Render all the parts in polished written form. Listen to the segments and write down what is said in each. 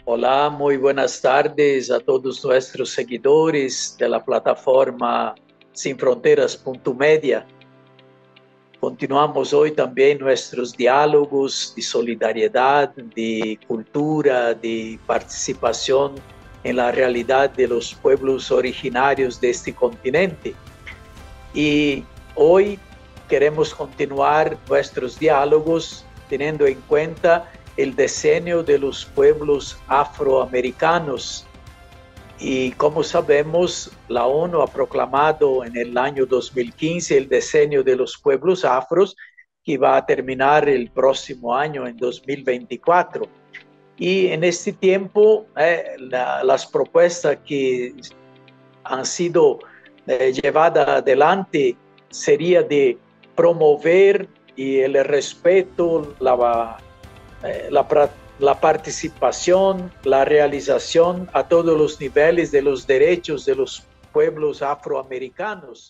Hola, muy buenas tardes a todos nuestros seguidores de la plataforma sinfronteras.media. Continuamos hoy también nuestros diálogos de solidaridad, de cultura, de participación en la realidad de los pueblos originarios de este continente. Y hoy queremos continuar nuestros diálogos teniendo en cuenta el decenio de los pueblos afroamericanos. Y como sabemos, la ONU ha proclamado en el año 2015 el decenio de los pueblos afros, que va a terminar el próximo año, en 2024. Y en este tiempo, las propuestas que han sido llevadas adelante sería de promover y el respeto, la participación, la realización a todos los niveles de los derechos de los pueblos afroamericanos.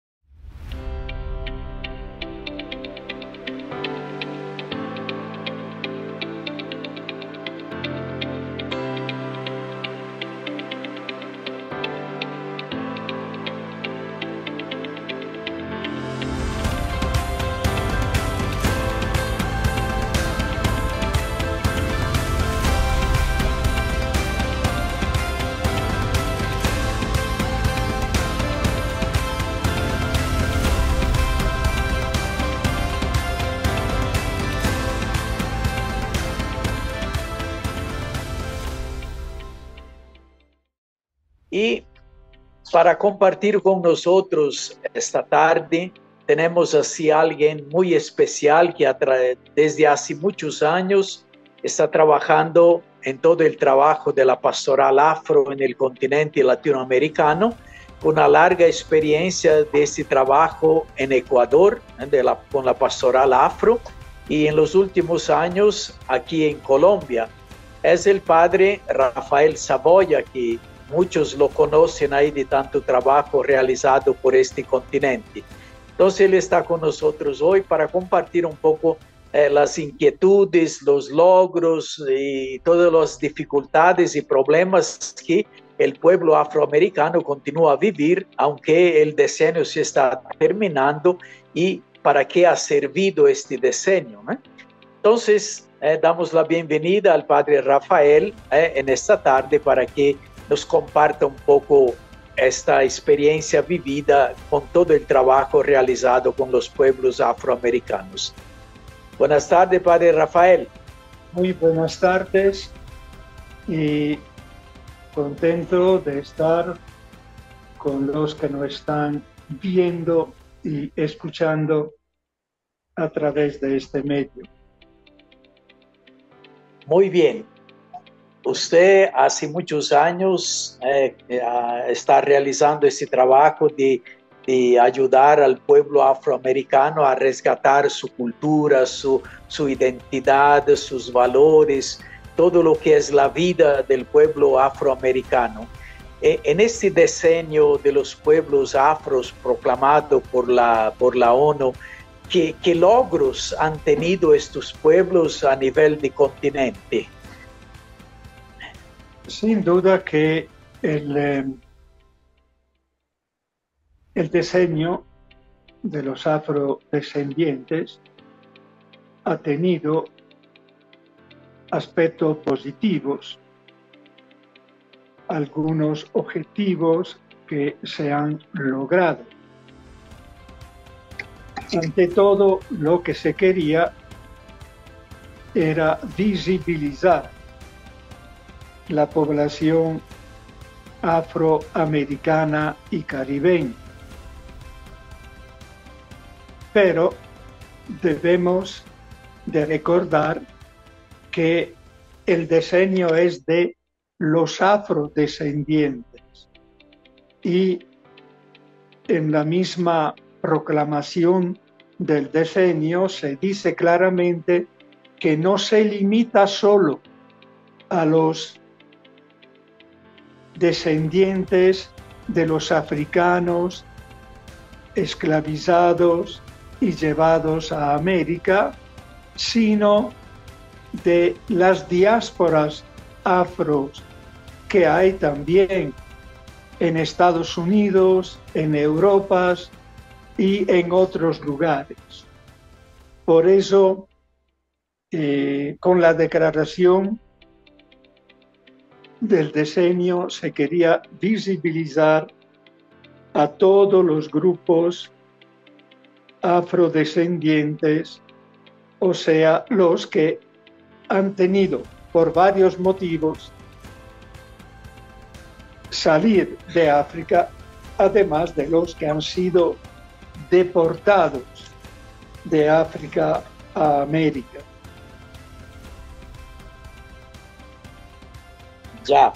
Y para compartir con nosotros esta tarde, tenemos así a alguien muy especial que desde hace muchos años está trabajando en todo el trabajo de la pastoral afro en el continente latinoamericano, con una larga experiencia de ese trabajo en Ecuador, con la pastoral afro, y en los últimos años aquí en Colombia. Es el padre Rafael Saboya, que muchos lo conocen ahí de tanto trabajo realizado por este continente. Entonces él está con nosotros hoy para compartir un poco las inquietudes, los logros y todas las dificultades y problemas que el pueblo afroamericano continúa a vivir, aunque el decenio se está terminando, y para qué ha servido este decenio, ¿eh? Entonces damos la bienvenida al padre Rafael en esta tarde para que nos comparta un poco esta experiencia vivida con todo el trabajo realizado con los pueblos afroamericanos. Buenas tardes, padre Rafael. Muy buenas tardes y contento de estar con los que nos están viendo y escuchando a través de este medio. Muy bien. Usted hace muchos años está realizando ese trabajo de ayudar al pueblo afroamericano a rescatar su cultura, su identidad, sus valores, todo lo que es la vida del pueblo afroamericano. En este decenio de los pueblos afros proclamado por la ONU, ¿qué logros han tenido estos pueblos a nivel de continente? Sin duda que el diseño de los afrodescendientes ha tenido aspectos positivos, algunos objetivos que se han logrado. Ante todo, lo que se quería era visibilizar la población afroamericana y caribeña. Pero debemos de recordar que el diseño es de los afrodescendientes y en la misma proclamación del diseño se dice claramente que no se limita solo a los descendientes de los africanos esclavizados y llevados a América, sino de las diásporas afros que hay también en Estados Unidos, en Europa y en otros lugares. Por eso, con la declaración del decenio se quería visibilizar a todos los grupos afrodescendientes, o sea, los que han tenido por varios motivos salir de África, además de los que han sido deportados de África a América. Ya,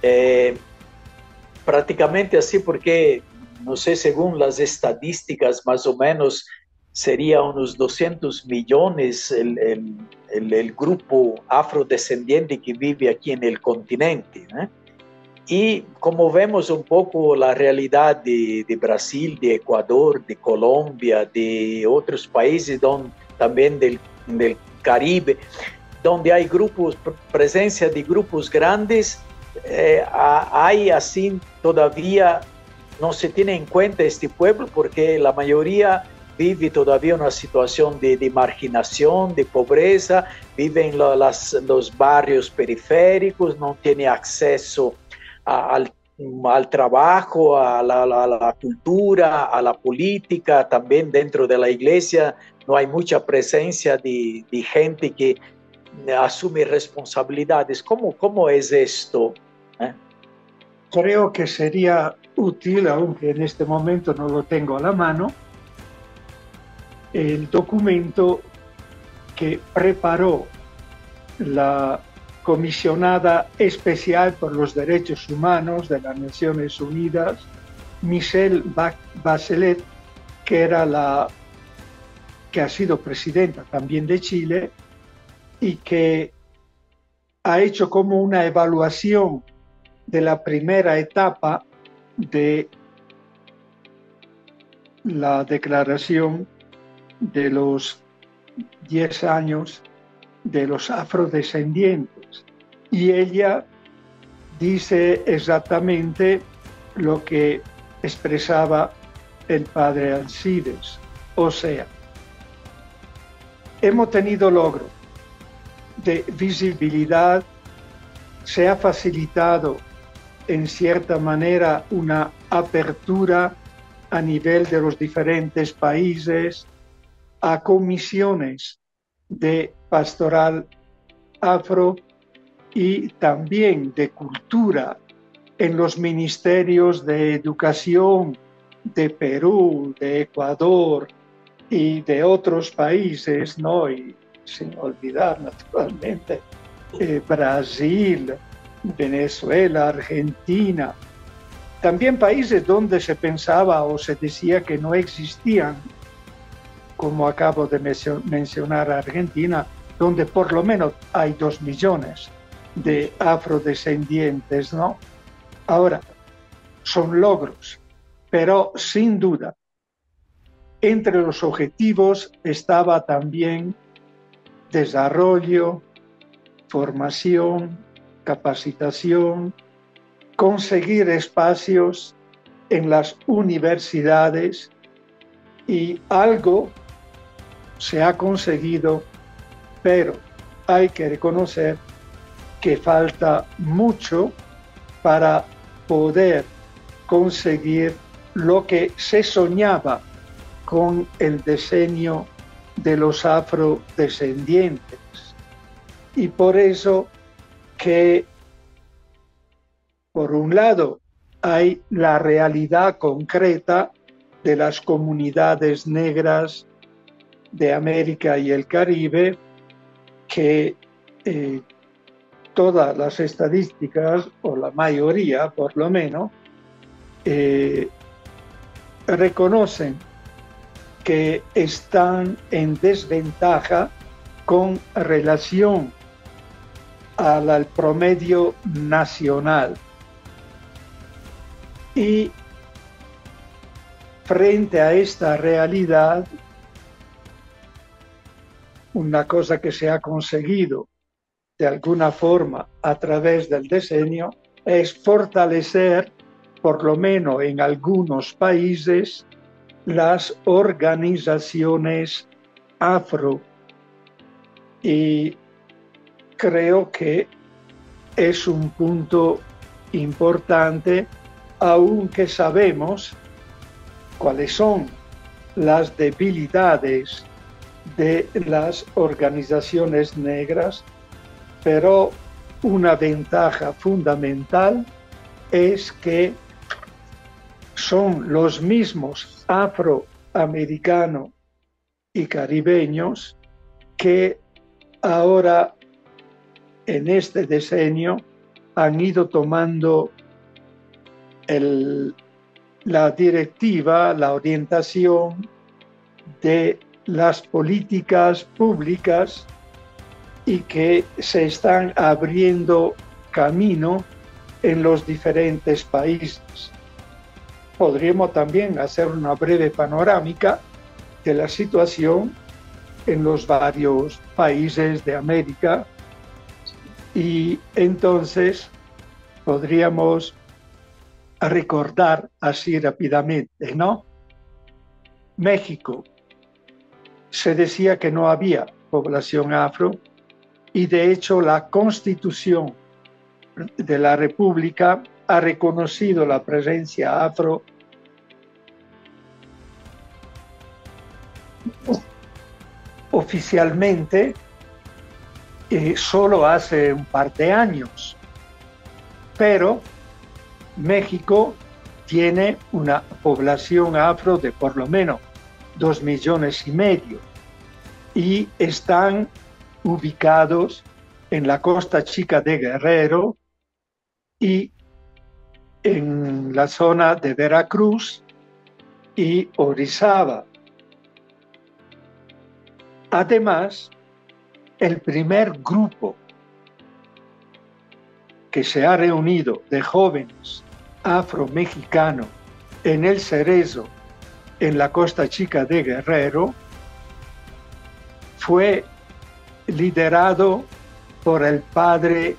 prácticamente así porque, no sé, según las estadísticas, más o menos sería unos 200 millones el grupo afrodescendiente que vive aquí en el continente, ¿eh? Y como vemos un poco la realidad de Brasil, de Ecuador, de Colombia, de otros países también del Caribe, donde hay grupos, presencia de grupos grandes, hay así todavía no se tiene en cuenta este pueblo porque la mayoría vive todavía una situación de marginación, de pobreza, vive en los barrios periféricos, no tiene acceso al trabajo, a la cultura, a la política, también dentro de la iglesia no hay mucha presencia de gente que asume responsabilidades. ¿Cómo es esto? Creo que sería útil, aunque en este momento no lo tengo a la mano, el documento que preparó la comisionada especial por los derechos humanos de las Naciones Unidas, Michelle Bachelet, que ha sido presidenta también de Chile y que ha hecho como una evaluación de la primera etapa de la declaración de los 10 años de los afrodescendientes. Y ella dice exactamente lo que expresaba el padre Alcides. O sea, hemos tenido logro de visibilidad, se ha facilitado en cierta manera una apertura a nivel de los diferentes países a comisiones de pastoral afro y también de cultura en los ministerios de educación de Perú, de Ecuador y de otros países, ¿no? Y sin olvidar naturalmente Brasil, Venezuela, Argentina, también países donde se pensaba o se decía que no existían, como acabo de mencionar Argentina, donde por lo menos hay 2 millones de afrodescendientes, ¿no? Ahora, son logros, pero sin duda, entre los objetivos estaba también desarrollo, formación, capacitación, conseguir espacios en las universidades y algo se ha conseguido, pero hay que reconocer que falta mucho para poder conseguir lo que se soñaba con el decenio de los afrodescendientes. Y por eso que, por un lado, hay la realidad concreta de las comunidades negras de América y el Caribe, que todas las estadísticas, o la mayoría por lo menos, reconocen que están en desventaja con relación al promedio nacional. Y frente a esta realidad, una cosa que se ha conseguido de alguna forma a través del diseño es fortalecer, por lo menos en algunos países, las organizaciones afro. Y creo que es un punto importante, aunque sabemos cuáles son las debilidades de las organizaciones negras, pero una ventaja fundamental es que son los mismos afroamericanos y caribeños que ahora en este diseño han ido tomando la directiva, la orientación de las políticas públicas y que se están abriendo camino en los diferentes países. Podríamos también hacer una breve panorámica de la situación en los varios países de América y entonces podríamos recordar así rápidamente, ¿no? México, se decía que no había población afro y de hecho la Constitución de la República ha reconocido la presencia afro oficialmente solo hace un par de años, pero México tiene una población afro de por lo menos 2,5 millones y están ubicados en la Costa Chica de Guerrero y en la zona de Veracruz y Orizaba. Además, el primer grupo que se ha reunido de jóvenes afromexicanos en el Cerezo, en la Costa Chica de Guerrero, fue liderado por el padre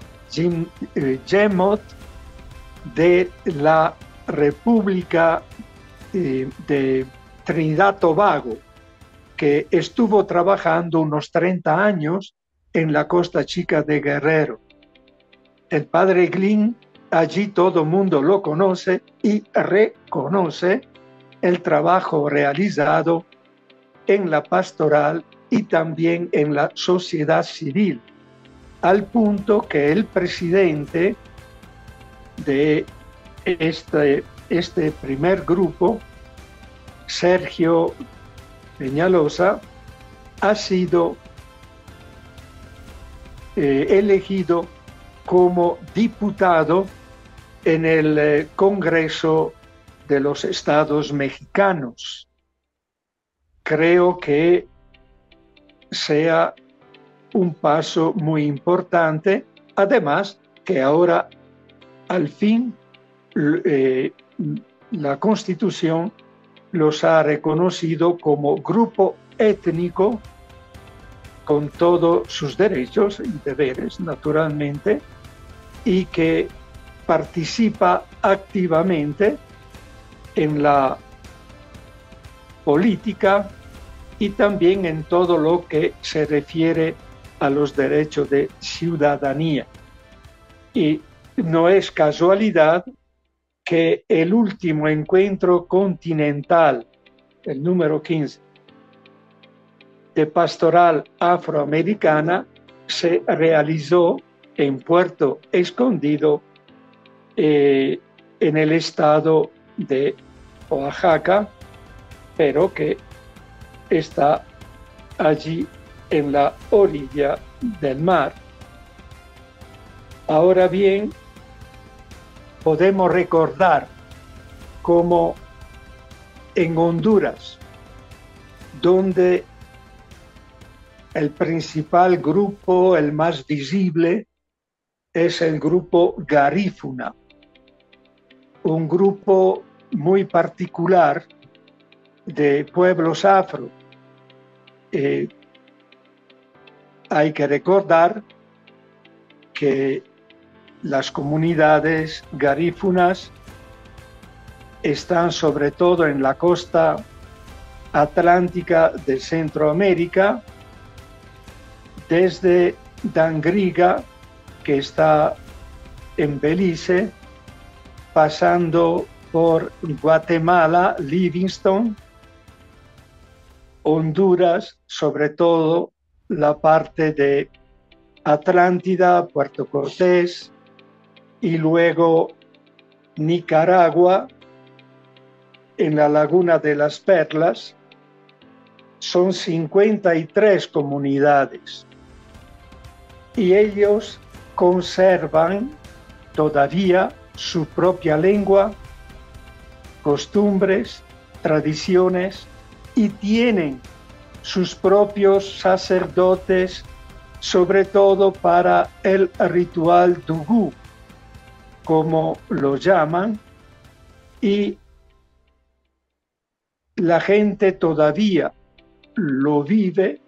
Gemot de la República de Trinidad y Tobago, que estuvo trabajando unos 30 años en la Costa Chica de Guerrero. El padre Glynn, allí todo el mundo lo conoce y reconoce el trabajo realizado en la pastoral y también en la sociedad civil, al punto que el presidente de este primer grupo, Sergio Peñalosa, ha sido elegido como diputado en el Congreso de los Estados Mexicanos. Creo que sea un paso muy importante, además que ahora al fin la Constitución los ha reconocido como grupo étnico con todos sus derechos y deberes, naturalmente, y que participa activamente en la política y también en todo lo que se refiere a los derechos de ciudadanía. Y no es casualidad que el último encuentro continental, el número 15, de pastoral afroamericana, se realizó en Puerto Escondido, en el estado de Oaxaca, pero que está allí en la orilla del mar. Ahora bien, podemos recordar cómo en Honduras, donde el principal grupo, el más visible, es el grupo Garífuna, un grupo muy particular de pueblos afro. Hay que recordar que las comunidades garífunas están sobre todo en la costa atlántica de Centroamérica, desde Dangriga, que está en Belice, pasando por Guatemala, Livingston, Honduras, sobre todo la parte de Atlántida, Puerto Cortés, y luego Nicaragua, en la Laguna de las Perlas. Son 53 comunidades y ellos conservan todavía su propia lengua, costumbres, tradiciones, y tienen sus propios sacerdotes, sobre todo para el ritual Dugú, como lo llaman, y la gente todavía lo vive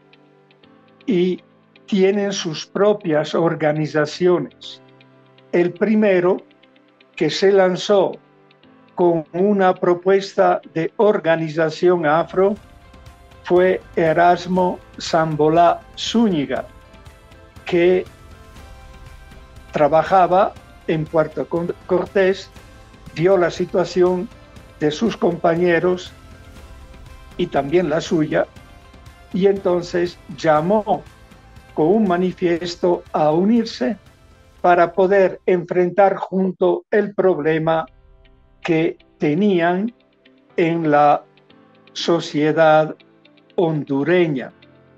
y tienen sus propias organizaciones. El primero que se lanzó con una propuesta de organización afro fue Erasmo Sambolá Zúñiga, que trabajaba en Puerto Cortés, vio la situación de sus compañeros y también la suya, y entonces llamó con un manifiesto a unirse para poder enfrentar junto el problema que tenían en la sociedad hondureña.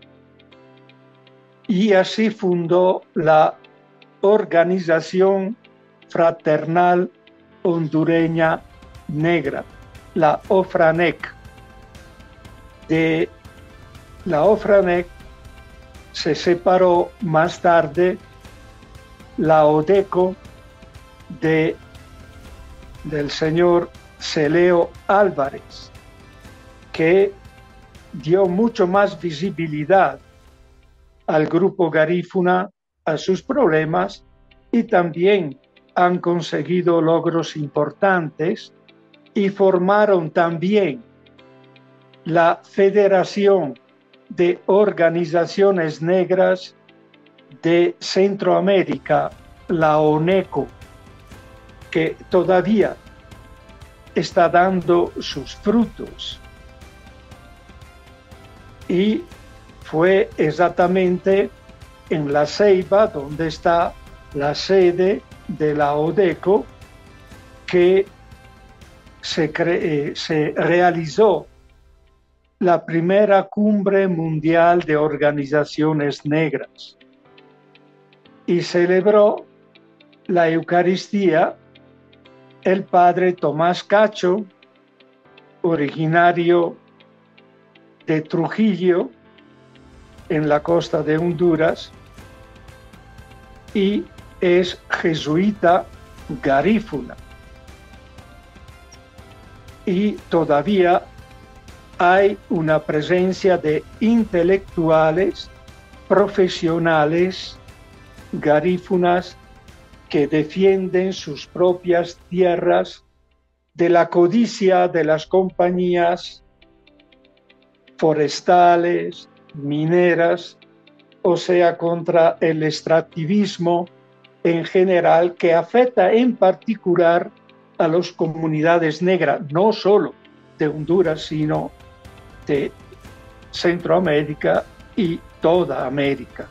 Y así fundó la Organización Fraternal Hondureña Negra, la OFRANEC. De la OFRANEC se separó más tarde la ODECO del señor Celeo Álvarez, que dio mucho más visibilidad al grupo garífuna, a sus problemas, y también han conseguido logros importantes y formaron también la Federación de Organizaciones Negras de Centroamérica, la ONECO, que todavía está dando sus frutos. Y fue exactamente en La Ceiba, donde está la sede de la ODECO, que se realizó la primera cumbre mundial de organizaciones negras y celebró la Eucaristía el padre Tomás Cacho, originario de Trujillo, en la costa de Honduras, y es jesuita garífuna. Y todavía hay una presencia de intelectuales, profesionales, garífunas, que defienden sus propias tierras de la codicia de las compañías forestales, mineras, o sea, contra el extractivismo en general, que afecta en particular a las comunidades negras, no solo de Honduras, sino de Centroamérica y toda América.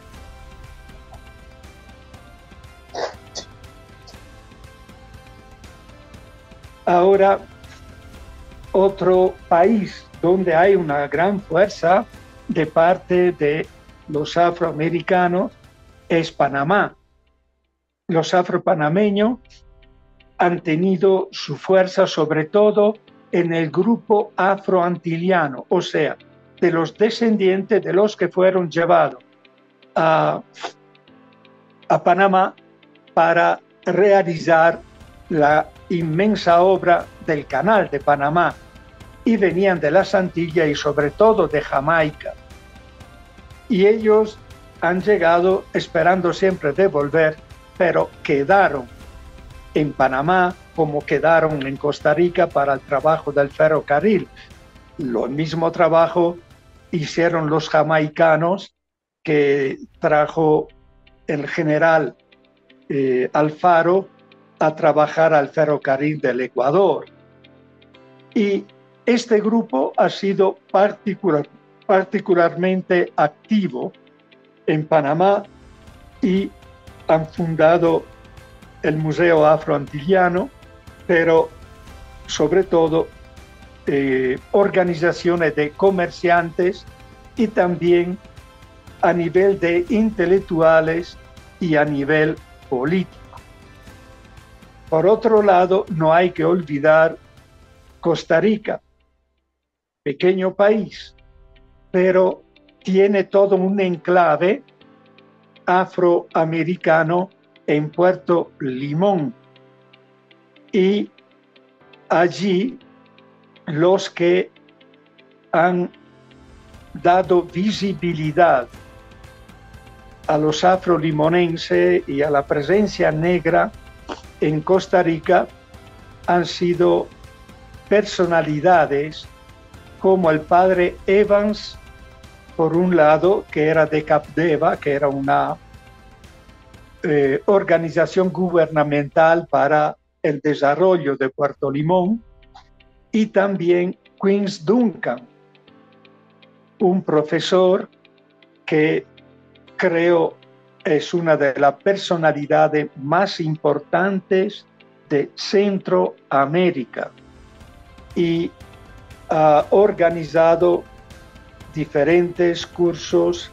Ahora, otro país donde hay una gran fuerza de parte de los afroamericanos es Panamá. Los afropanameños han tenido su fuerza sobre todo en el grupo afroantiliano, o sea, de los descendientes de los que fueron llevados a Panamá para realizar la inmensa obra del Canal de Panamá, y venían de las Antillas y sobre todo de Jamaica. Y ellos han llegado esperando siempre de volver, pero quedaron en Panamá como quedaron en Costa Rica para el trabajo del ferrocarril. Lo mismo trabajo hicieron los jamaicanos que trajo el general Alfaro a trabajar al ferrocarril del Ecuador. Y este grupo ha sido particularmente activo en Panamá y han fundado el Museo Afroantillano, pero sobre todo organizaciones de comerciantes y también a nivel de intelectuales y a nivel político. Por otro lado, no hay que olvidar Costa Rica, pequeño país, pero tiene todo un enclave afroamericano en Puerto Limón. Y allí los que han dado visibilidad a los afrolimonenses y a la presencia negra en Costa Rica han sido personalidades como el padre Evans, por un lado, que era de Capdeva, que era una organización gubernamental para el desarrollo de Puerto Limón, y también Queens Duncan, un profesor que creo es una de las personalidades más importantes de Centroamérica y ha organizado diferentes cursos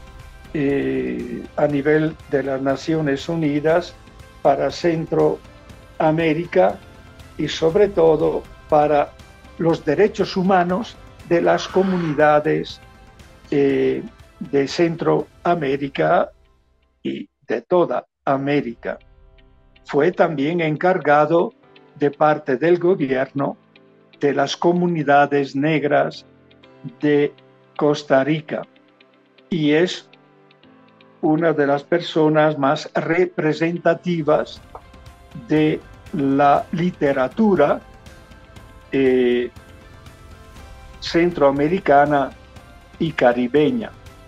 a nivel de las Naciones Unidas para Centroamérica y sobre todo para los derechos humanos de las comunidades de Centroamérica y de toda América. Fue también encargado de parte del gobierno de las comunidades negras de Costa Rica y es una de las personas más representativas de la literatura centroamericana y caribeña.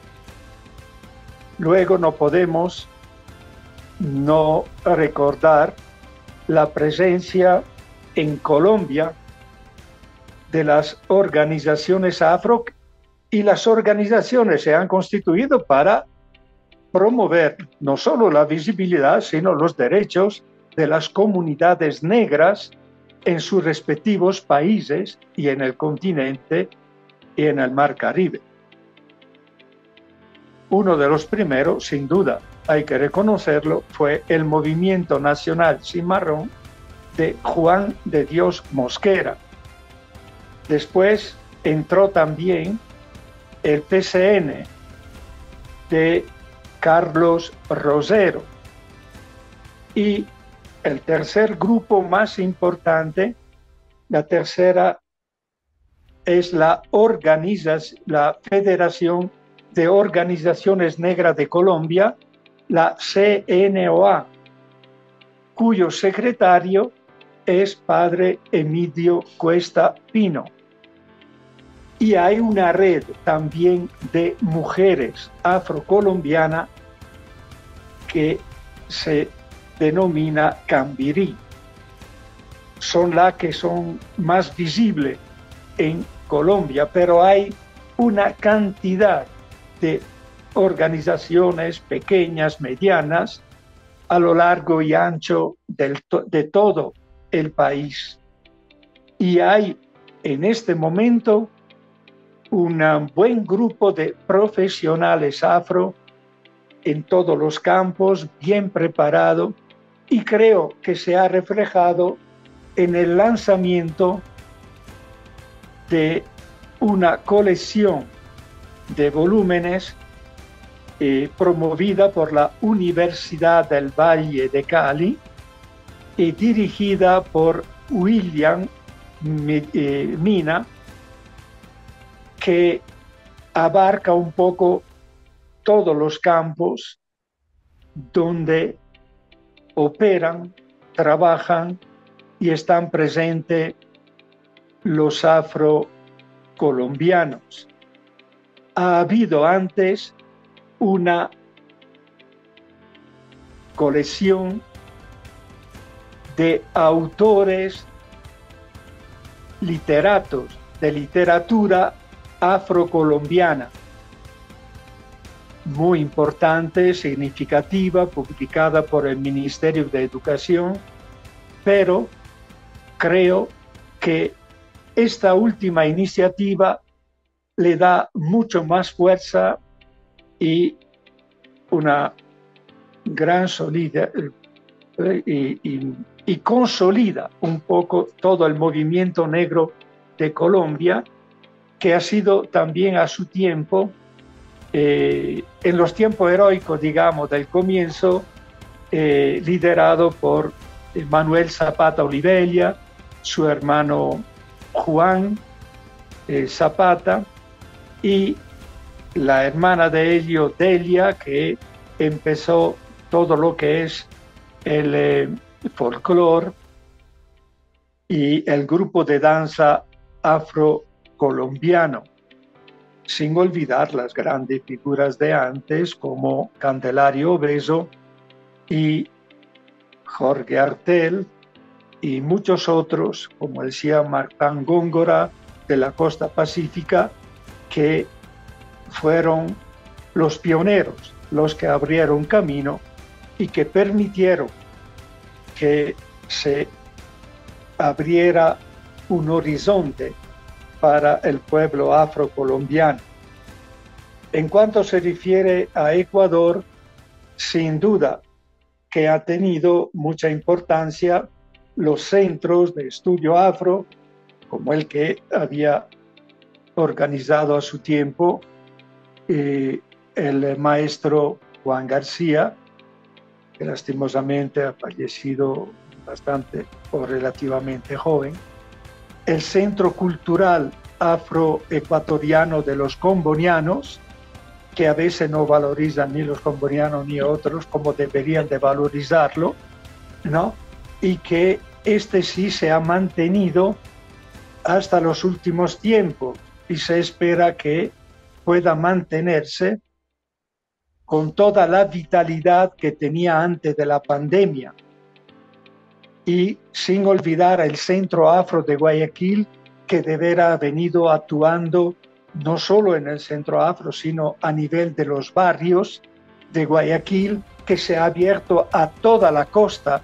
Luego no podemos no recordar la presencia en Colombia de las organizaciones afro, y las organizaciones se han constituido para promover no solo la visibilidad, sino los derechos de las comunidades negras en sus respectivos países y en el continente y en el Mar Caribe. Uno de los primeros, sin duda, hay que reconocerlo, fue el Movimiento Nacional Cimarrón de Juan de Dios Mosquera. Después entró también el PCN de Carlos Rosero. Y el tercer grupo más importante, la tercera, es la Federación de Organizaciones Negras de Colombia, la CNOA, cuyo secretario es padre Emilio Cuesta Pino. Y hay una red también de mujeres afrocolombianas que se denomina Cambirí. Son las que son más visibles en Colombia, pero hay una cantidad de organizaciones pequeñas, medianas, a lo largo y ancho de todo el país. Y hay en este momento un buen grupo de profesionales afro en todos los campos, bien preparado, y creo que se ha reflejado en el lanzamiento de una colección de volúmenes promovida por la Universidad del Valle de Cali y dirigida por William Mina, que abarca un poco todos los campos donde operan, trabajan y están presentes los afrocolombianos. Ha habido antes una colección de autores literatos de literatura afrocolombiana, muy importante, significativa, publicada por el Ministerio de Educación, pero creo que esta última iniciativa le da mucho más fuerza y una gran solidez y consolida un poco todo el movimiento negro de Colombia, que ha sido también a su tiempo, en los tiempos heroicos, digamos, del comienzo, liderado por Manuel Zapata Olivella, su hermano Juan Zapata, y la hermana de ellos, Delia, que empezó todo lo que es el folclore y el grupo de danza afrocolombiano, sin olvidar las grandes figuras de antes como Candelario Obeso y Jorge Artel y muchos otros, como decía Martán Góngora de la costa pacífica, que fueron los pioneros, los que abrieron camino y que permitieron que se abriera un horizonte para el pueblo afrocolombiano. En cuanto se refiere a Ecuador, sin duda que ha tenido mucha importancia los centros de estudio afro, como el que había organizado a su tiempo el maestro Juan García, que lastimosamente ha fallecido bastante o relativamente joven, el Centro Cultural Afroecuatoriano de los Combonianos, que a veces no valorizan ni los combonianos ni otros como deberían de valorizarlo, ¿no? Y que este sí se ha mantenido hasta los últimos tiempos y se espera que pueda mantenerse con toda la vitalidad que tenía antes de la pandemia. Y sin olvidar el Centro Afro de Guayaquil, que de veras ha venido actuando no solo en el Centro Afro, sino a nivel de los barrios de Guayaquil, que se ha abierto a toda la costa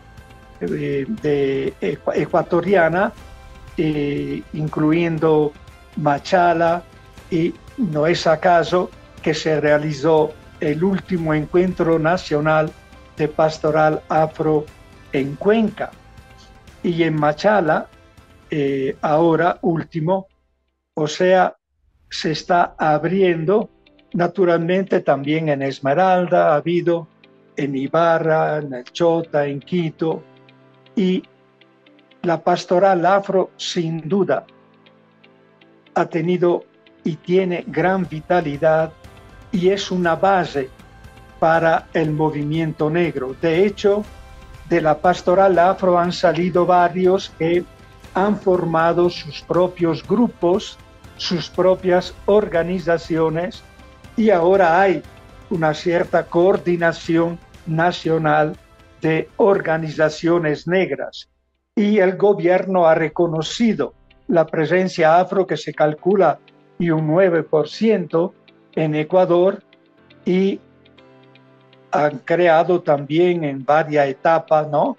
ecuatoriana, incluyendo Machala, y no es acaso que se realizó el último encuentro nacional de pastoral afro en Cuenca. Y en Machala, ahora último, o sea, se está abriendo, naturalmente también en Esmeralda, ha habido en Ibarra, en el Chota, en Quito, y la pastoral afro sin duda ha tenido y tiene gran vitalidad y es una base para el movimiento negro. De hecho, de la pastoral afro han salido varios que han formado sus propios grupos, sus propias organizaciones, y ahora hay una cierta coordinación nacional de organizaciones negras. Y el gobierno ha reconocido la presencia afro, que se calcula y un 9% en Ecuador, y han creado también en varias etapas, ¿no?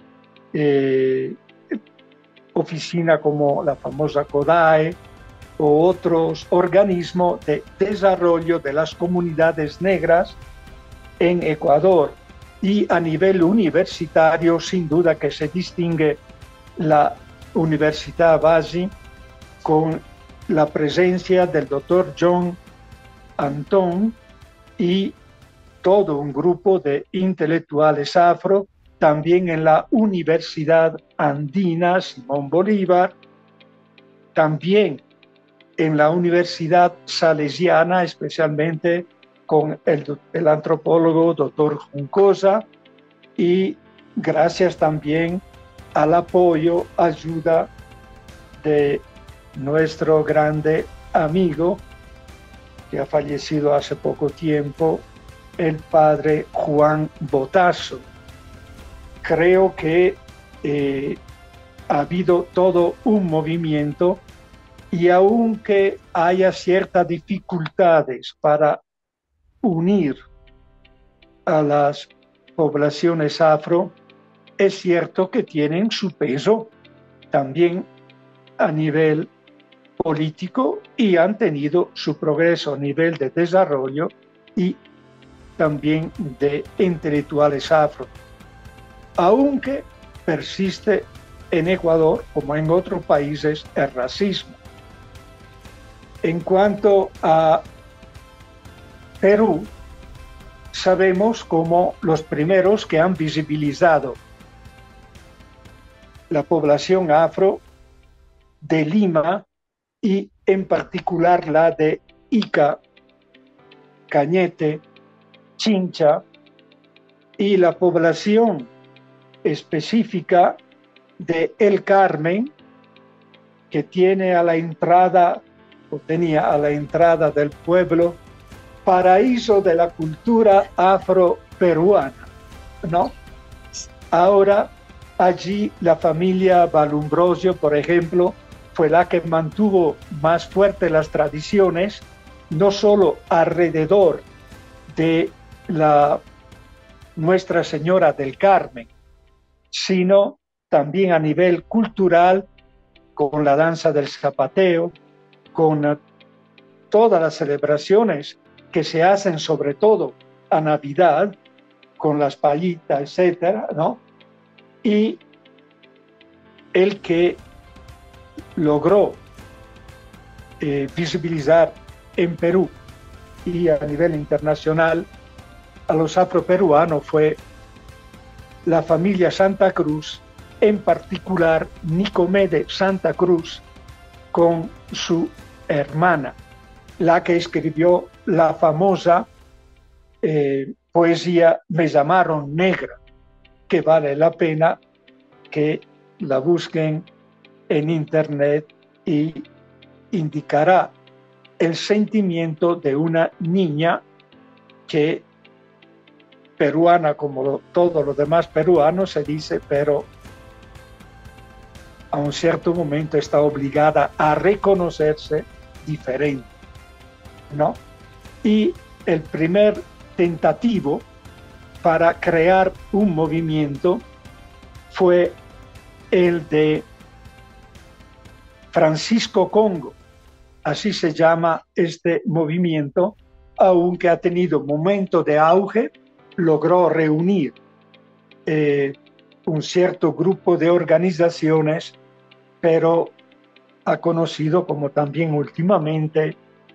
Oficina como la famosa CODAE o otros organismos de desarrollo de las comunidades negras en Ecuador. Y a nivel universitario, sin duda que se distingue la Universidad Basi con la presencia del doctor John Antón y todo un grupo de intelectuales afro, también en la Universidad Andina Simón Bolívar, también en la Universidad Salesiana, especialmente con el antropólogo doctor Juncosa, y gracias también al apoyo, ayuda de nuestro grande amigo que ha fallecido hace poco tiempo, el padre Juan Botazo. Creo que ha habido todo un movimiento, y aunque haya ciertas dificultades para unir a las poblaciones afro, es cierto que tienen su peso también a nivel político y han tenido su progreso a nivel de desarrollo y también de intelectuales afro. Aunque persiste en Ecuador, como en otros países, el racismo. En cuanto a Perú, sabemos como los primeros que han visibilizado la población afro de Lima y en particular la de Ica, Cañete, Chincha, y la población específica de El Carmen, que tiene a la entrada, o tenía a la entrada del pueblo, paraíso de la cultura afro-peruana, ¿no? Ahora, allí la familia Valumbrosio, por ejemplo, fue la que mantuvo más fuertes las tradiciones, no solo alrededor de la Nuestra Señora del Carmen, sino también a nivel cultural, con la danza del zapateo, con todas las celebraciones que se hacen sobre todo a Navidad, con las payitas, etcétera, ¿no? Y el que logró visibilizar en Perú y a nivel internacional a los afroperuanos fue la familia Santa Cruz, en particular Nicomede Santa Cruz, con su hermana, la que escribió la famosa poesía Me llamaron negra, que vale la pena que la busquen en internet y indicará el sentimiento de una niña que, peruana como todos los demás peruanos, se dice, pero a un cierto momento está obligada a reconocerse diferente, ¿no? Y el primer tentativo para crear un movimiento fue el de Francisco Congo, así se llama este movimiento, aunque ha tenido momentos de auge, logró reunir un cierto grupo de organizaciones, pero ha conocido como también últimamente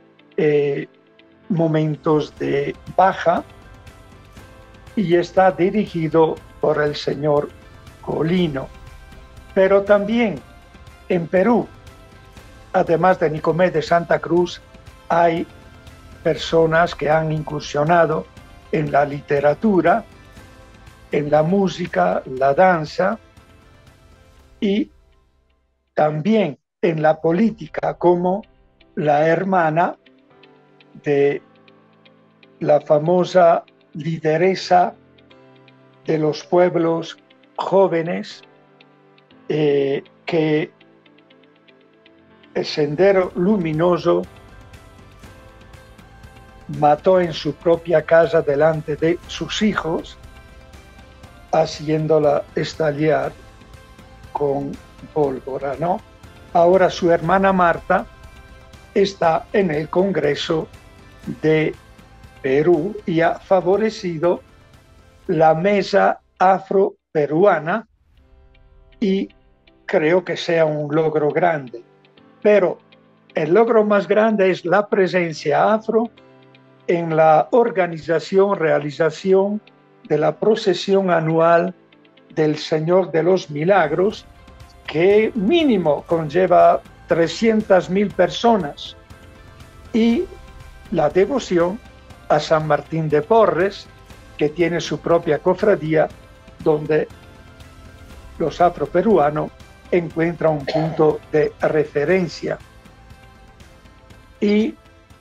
momentos de baja, y está dirigido por el señor Colino. Pero también en Perú, además de Nicomede Santa Cruz, hay personas que han incursionado en la literatura, en la música, la danza y también en la política, como la hermana de la famosa lideresa de los pueblos jóvenes, que el Sendero Luminoso mató en su propia casa delante de sus hijos, haciéndola estallar con pólvora, ¿no? Ahora su hermana Marta está en el Congreso de Perú y ha favorecido la mesa afro-peruana, y creo que sea un logro grande. Pero el logro más grande es la presencia afro en la organización, realización de la procesión anual del Señor de los Milagros, que mínimo conlleva 300.000 personas, y la devoción a San Martín de Porres, que tiene su propia cofradía, donde los afroperuanos encuentran un punto de referencia. Y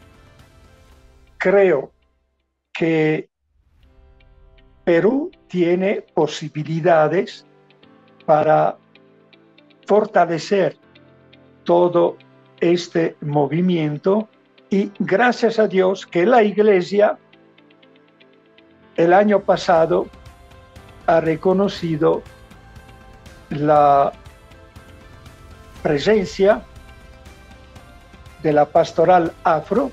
creo que Perú tiene posibilidades para fortalecer todo este movimiento, y gracias a Dios que la Iglesia el año pasado ha reconocido la presencia de la pastoral afro,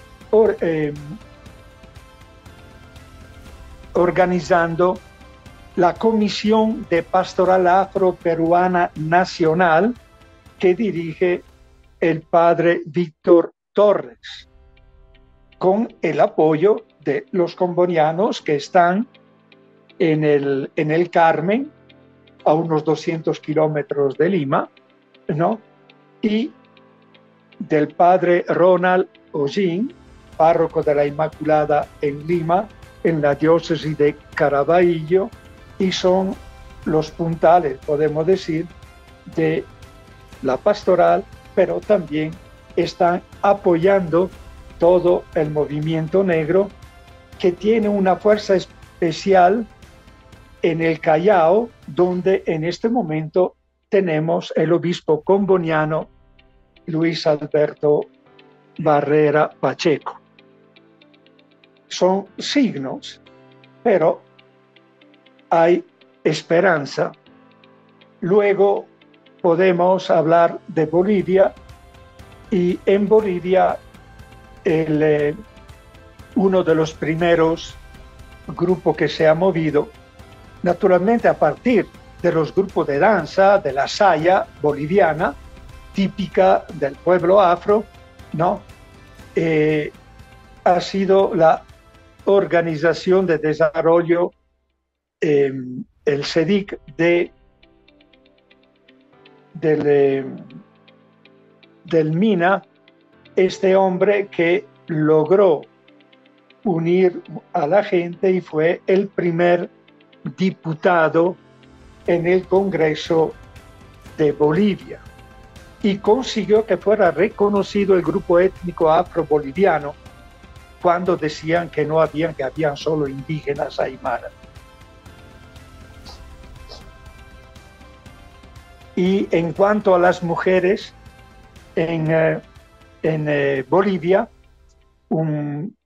organizando la Comisión de Pastoral Afro-Peruana Nacional, que dirige el padre Víctor Torres, con el apoyo de los combonianos que están en el Carmen, a unos 200 kilómetros de Lima, ¿no? Y del padre Ronald Ollín, párroco de la Inmaculada en Lima, en la diócesis de Caraballo, y son los puntales, podemos decir, de la pastoral, pero también están apoyando todo el movimiento negro, que tiene una fuerza especial en el Callao, donde en este momento tenemos el obispo comboniano Luis Alberto Barrera Pacheco. Son signos, pero hay esperanza. Luego podemos hablar de Bolivia, y en Bolivia uno de los primeros grupos que se ha movido, naturalmente a partir de los grupos de danza, de la saya boliviana, típica del pueblo afro, ¿no? Ha sido la Organización de Desarrollo, el CEDIC del MINA, este hombre que logró unir a la gente y fue el primer diputado en el Congreso de Bolivia, y consiguió que fuera reconocido el grupo étnico afro-boliviano, cuando decían que no habían, que habían solo indígenas aymaras. Y en cuanto a las mujeres, en Bolivia, un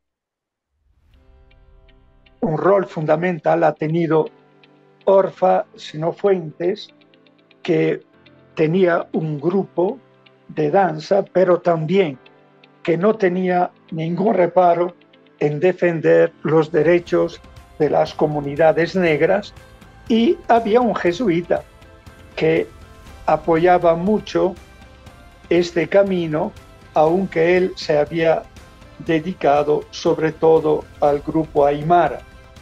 rol fundamental ha tenido Orfa Sino Fuentes, que tenía un grupo de danza, pero también que no tenía ningún reparo en defender los derechos de las comunidades negras, y había un jesuita que apoyaba mucho este camino, aunque él se había dedicado sobre todo al grupo aymara.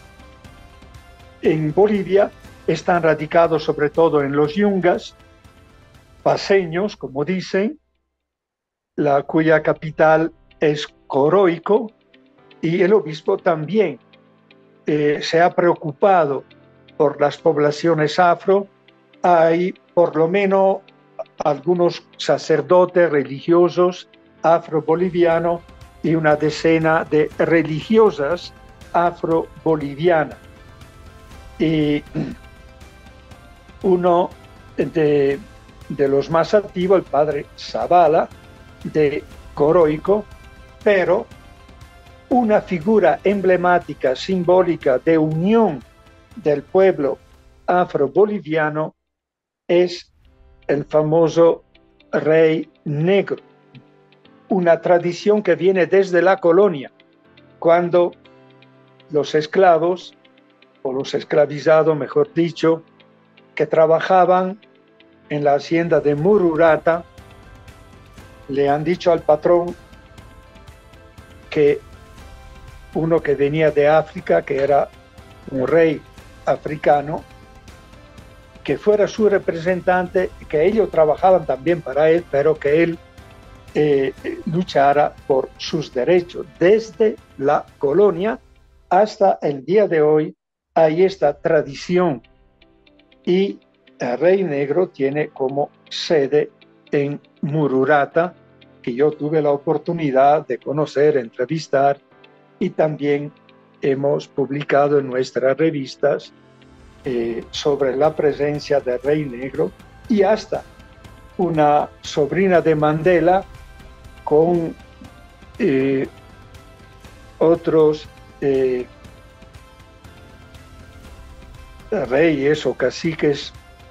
En Bolivia están radicados sobre todo en los yungas, paseños, como dicen, cuya capital es Coroico, y el obispo también se ha preocupado por las poblaciones afro. Hay por lo menos algunos sacerdotes religiosos afro-bolivianos y una decena de religiosas afro-bolivianas. Y uno de los más activos, el padre Zavala, de Coroico, pero una figura emblemática, simbólica de unión del pueblo afro-boliviano es el famoso Rey Negro, una tradición que viene desde la colonia, cuando los esclavos, o los esclavizados, mejor dicho, que trabajaban en la hacienda de Mururata, le han dicho al patrón que uno que venía de África, que era un rey africano, que fuera su representante, que ellos trabajaban también para él, pero que él luchara por sus derechos. Desde la colonia hasta el día de hoy hay esta tradición y el Rey Negro tiene como sede en Mururata, que yo tuve la oportunidad de conocer, entrevistar, y también hemos publicado en nuestras revistas sobre la presencia del Rey Negro, y hasta una sobrina de Mandela con otros reyes o caciques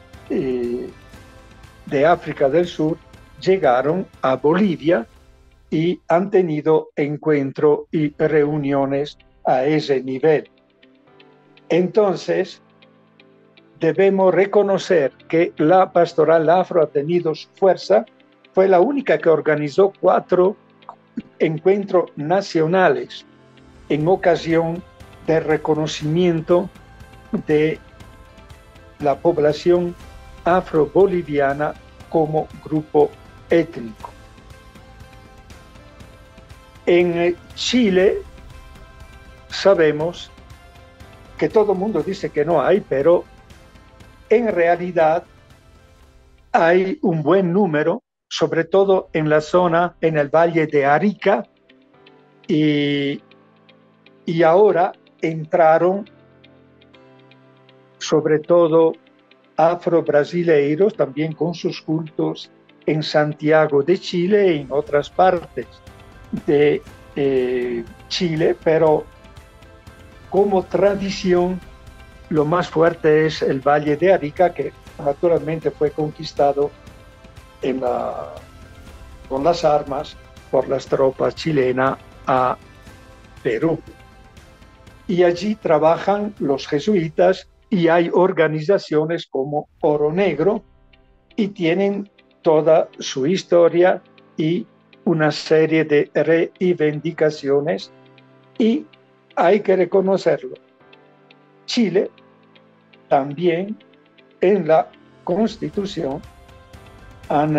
de África del Sur llegaron a Bolivia y han tenido encuentros y reuniones a ese nivel. Entonces, debemos reconocer que la pastoral afro ha tenido su fuerza. Fue la única que organizó 4 encuentros nacionales en ocasión del reconocimiento de la población afro-boliviana como grupo étnico. En Chile sabemos que todo el mundo dice que no hay, pero en realidad hay un buen número, sobre todo en la zona, en el Valle de Arica, y ahora entraron sobre todo afro-brasileiros, también con sus cultos en Santiago de Chile y en otras partes de Chile, pero como tradición lo más fuerte es el Valle de Arica, que naturalmente fue conquistado con las armas por las tropas chilenas a Perú. Y allí trabajan los jesuitas y hay organizaciones como Oro Negro y tienen toda su historia y una serie de reivindicaciones, y hay que reconocerlo. Chile también en la Constitución han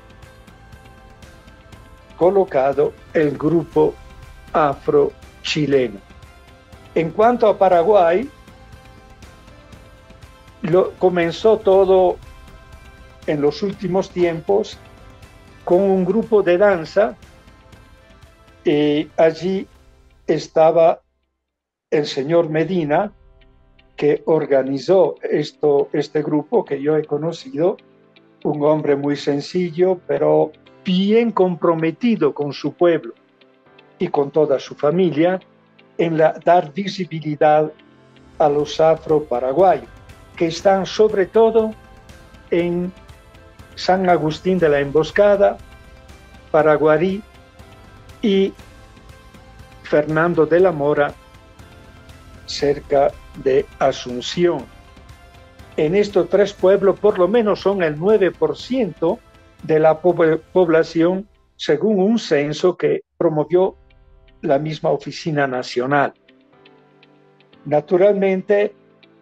colocado el grupo afro-chileno. En cuanto a Paraguay, comenzó todo en los últimos tiempos con un grupo de danza. Allí estaba el señor Medina, que organizó este grupo que yo he conocido, un hombre muy sencillo, pero bien comprometido con su pueblo y con toda su familia en dar visibilidad a los afro-paraguayos, que están sobre todo en San Agustín de la Emboscada, Paraguarí y Fernando de la Mora, cerca de Asunción. En estos 3 pueblos por lo menos son el 9% de la población, según un censo que promovió la misma Oficina Nacional. Naturalmente,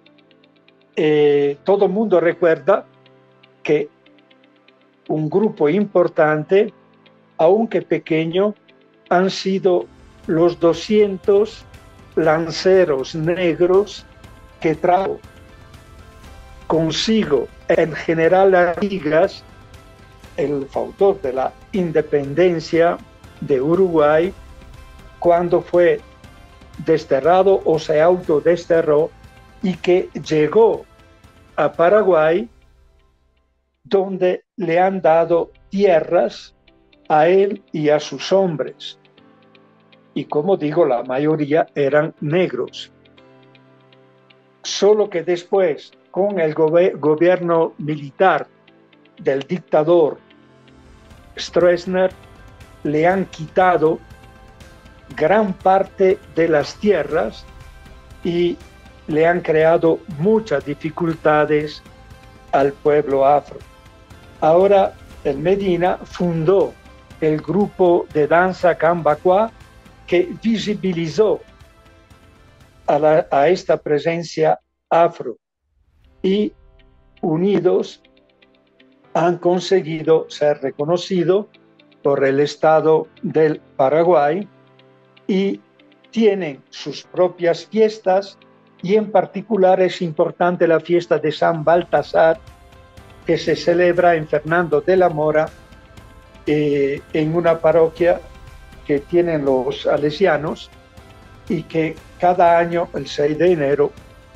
todo el mundo recuerda que un grupo importante, aunque pequeño, han sido los 200 lanceros negros que trajo consigo el general Artigas, el autor de la independencia de Uruguay, cuando fue desterrado o se autodesterró, y que llegó a Paraguay, donde le han dado tierras a él y a sus hombres. Y como digo, la mayoría eran negros. Solo que después, con el gobierno militar del dictador Stroessner, le han quitado gran parte de las tierras y le han creado muchas dificultades al pueblo afro. Ahora, el Medina fundó el grupo de danza Cambacuá, que visibilizó a esta presencia afro, y unidos han conseguido ser reconocidos por el estado del Paraguay y tienen sus propias fiestas, y en particular es importante la fiesta de San Baltasar, que se celebra en Fernando de la Mora, en una parroquia que tienen los salesianos, y que cada año, el 6 de enero,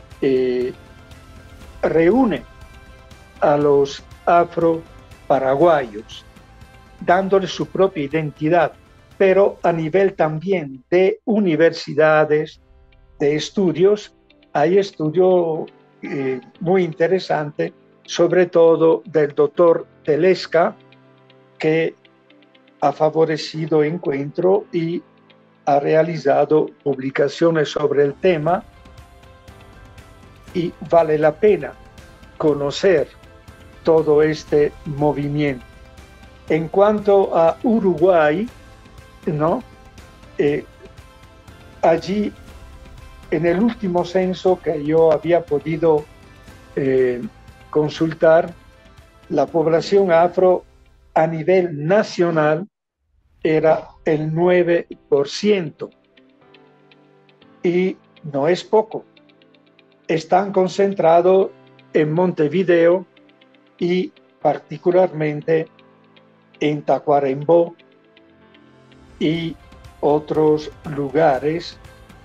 reúne a los afro-paraguayos, dándoles su propia identidad, pero a nivel también de universidades, de estudios. Hay estudio muy interesante, sobre todo del doctor Telesca, que ha favorecido encuentro y ha realizado publicaciones sobre el tema, y vale la pena conocer todo este movimiento. En cuanto a Uruguay, ¿no? Allí, en el último censo que yo había podido consultar, la población afro a nivel nacional era el 9%, y no es poco. Están concentrados en Montevideo y particularmente en Tacuarembó y otros lugares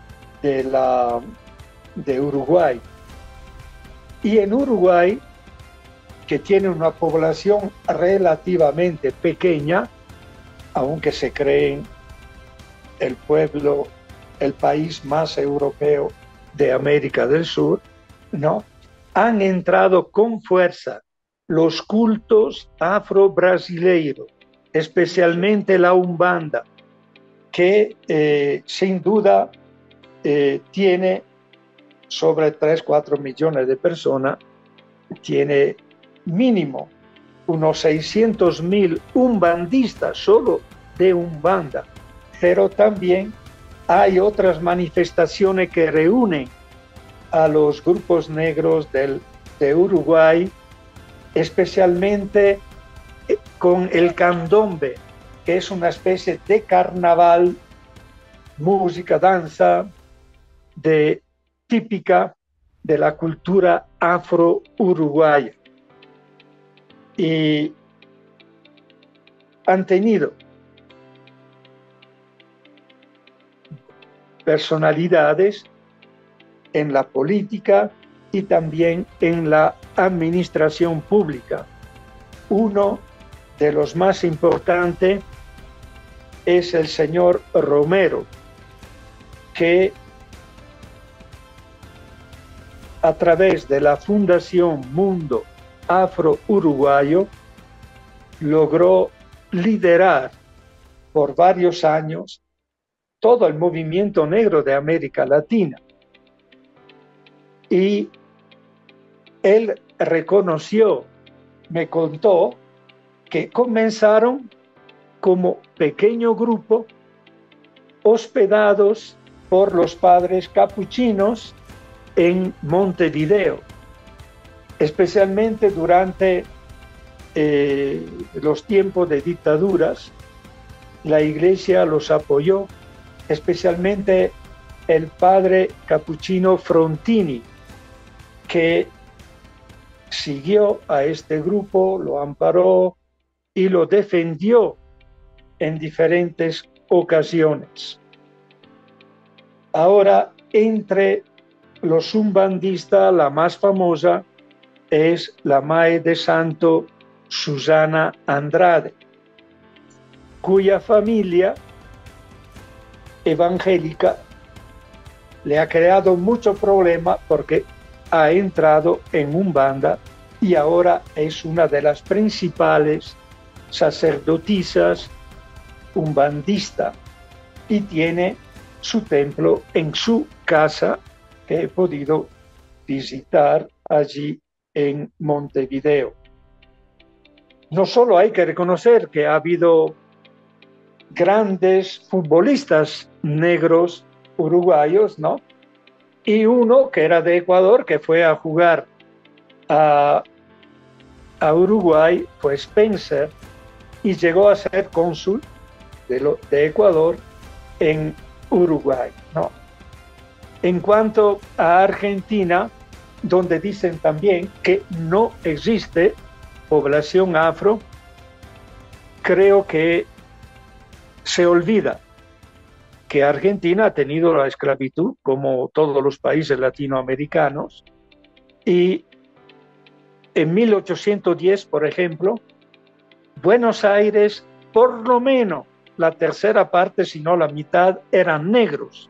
de Uruguay. Y en Uruguay, que tiene una población relativamente pequeña, aunque se creen el país más europeo de América del Sur, ¿no? Han entrado con fuerza los cultos afro-brasileiros, especialmente la Umbanda, que sin duda tiene sobre 3-4 millones de personas, tiene mínimo unos 600.000 umbandistas solo de Umbanda, pero también hay otras manifestaciones que reúnen a los grupos negros de Uruguay, especialmente con el candombe, que es una especie de carnaval, música, danza, típica de la cultura afro-uruguaya. Y han tenido personalidades en la política y también en la administración pública. Uno de los más importantes es el señor Romero, que a través de la Fundación Mundo Afro-Uruguayo logró liderar por varios años todo el movimiento negro de América Latina. Y él reconoció, me contó, que comenzaron como pequeño grupo hospedados por los padres capuchinos en Montevideo, especialmente durante los tiempos de dictaduras. La iglesia los apoyó, especialmente el padre capuchino Frontini, que siguió a este grupo, lo amparó y lo defendió en diferentes ocasiones. Ahora, entre los umbandistas, la más famosa es la Mae de Santo Susana Andrade, cuya familia evangélica le ha creado mucho problema porque ha entrado en Umbanda y ahora es una de las principales sacerdotisas umbandista y tiene su templo en su casa, que he podido visitar allí en Montevideo. No solo hay que reconocer que ha habido grandes futbolistas negros uruguayos, ¿no? Y uno que era de Ecuador, que fue a jugar a Uruguay, fue Spencer, y llegó a ser cónsul de Ecuador en Uruguay, ¿no? En cuanto a Argentina, donde dicen también que no existe población afro, creo que se olvida que Argentina ha tenido la esclavitud como todos los países latinoamericanos y en 1810, por ejemplo, Buenos Aires, por lo menos la tercera parte, si no la mitad, eran negros.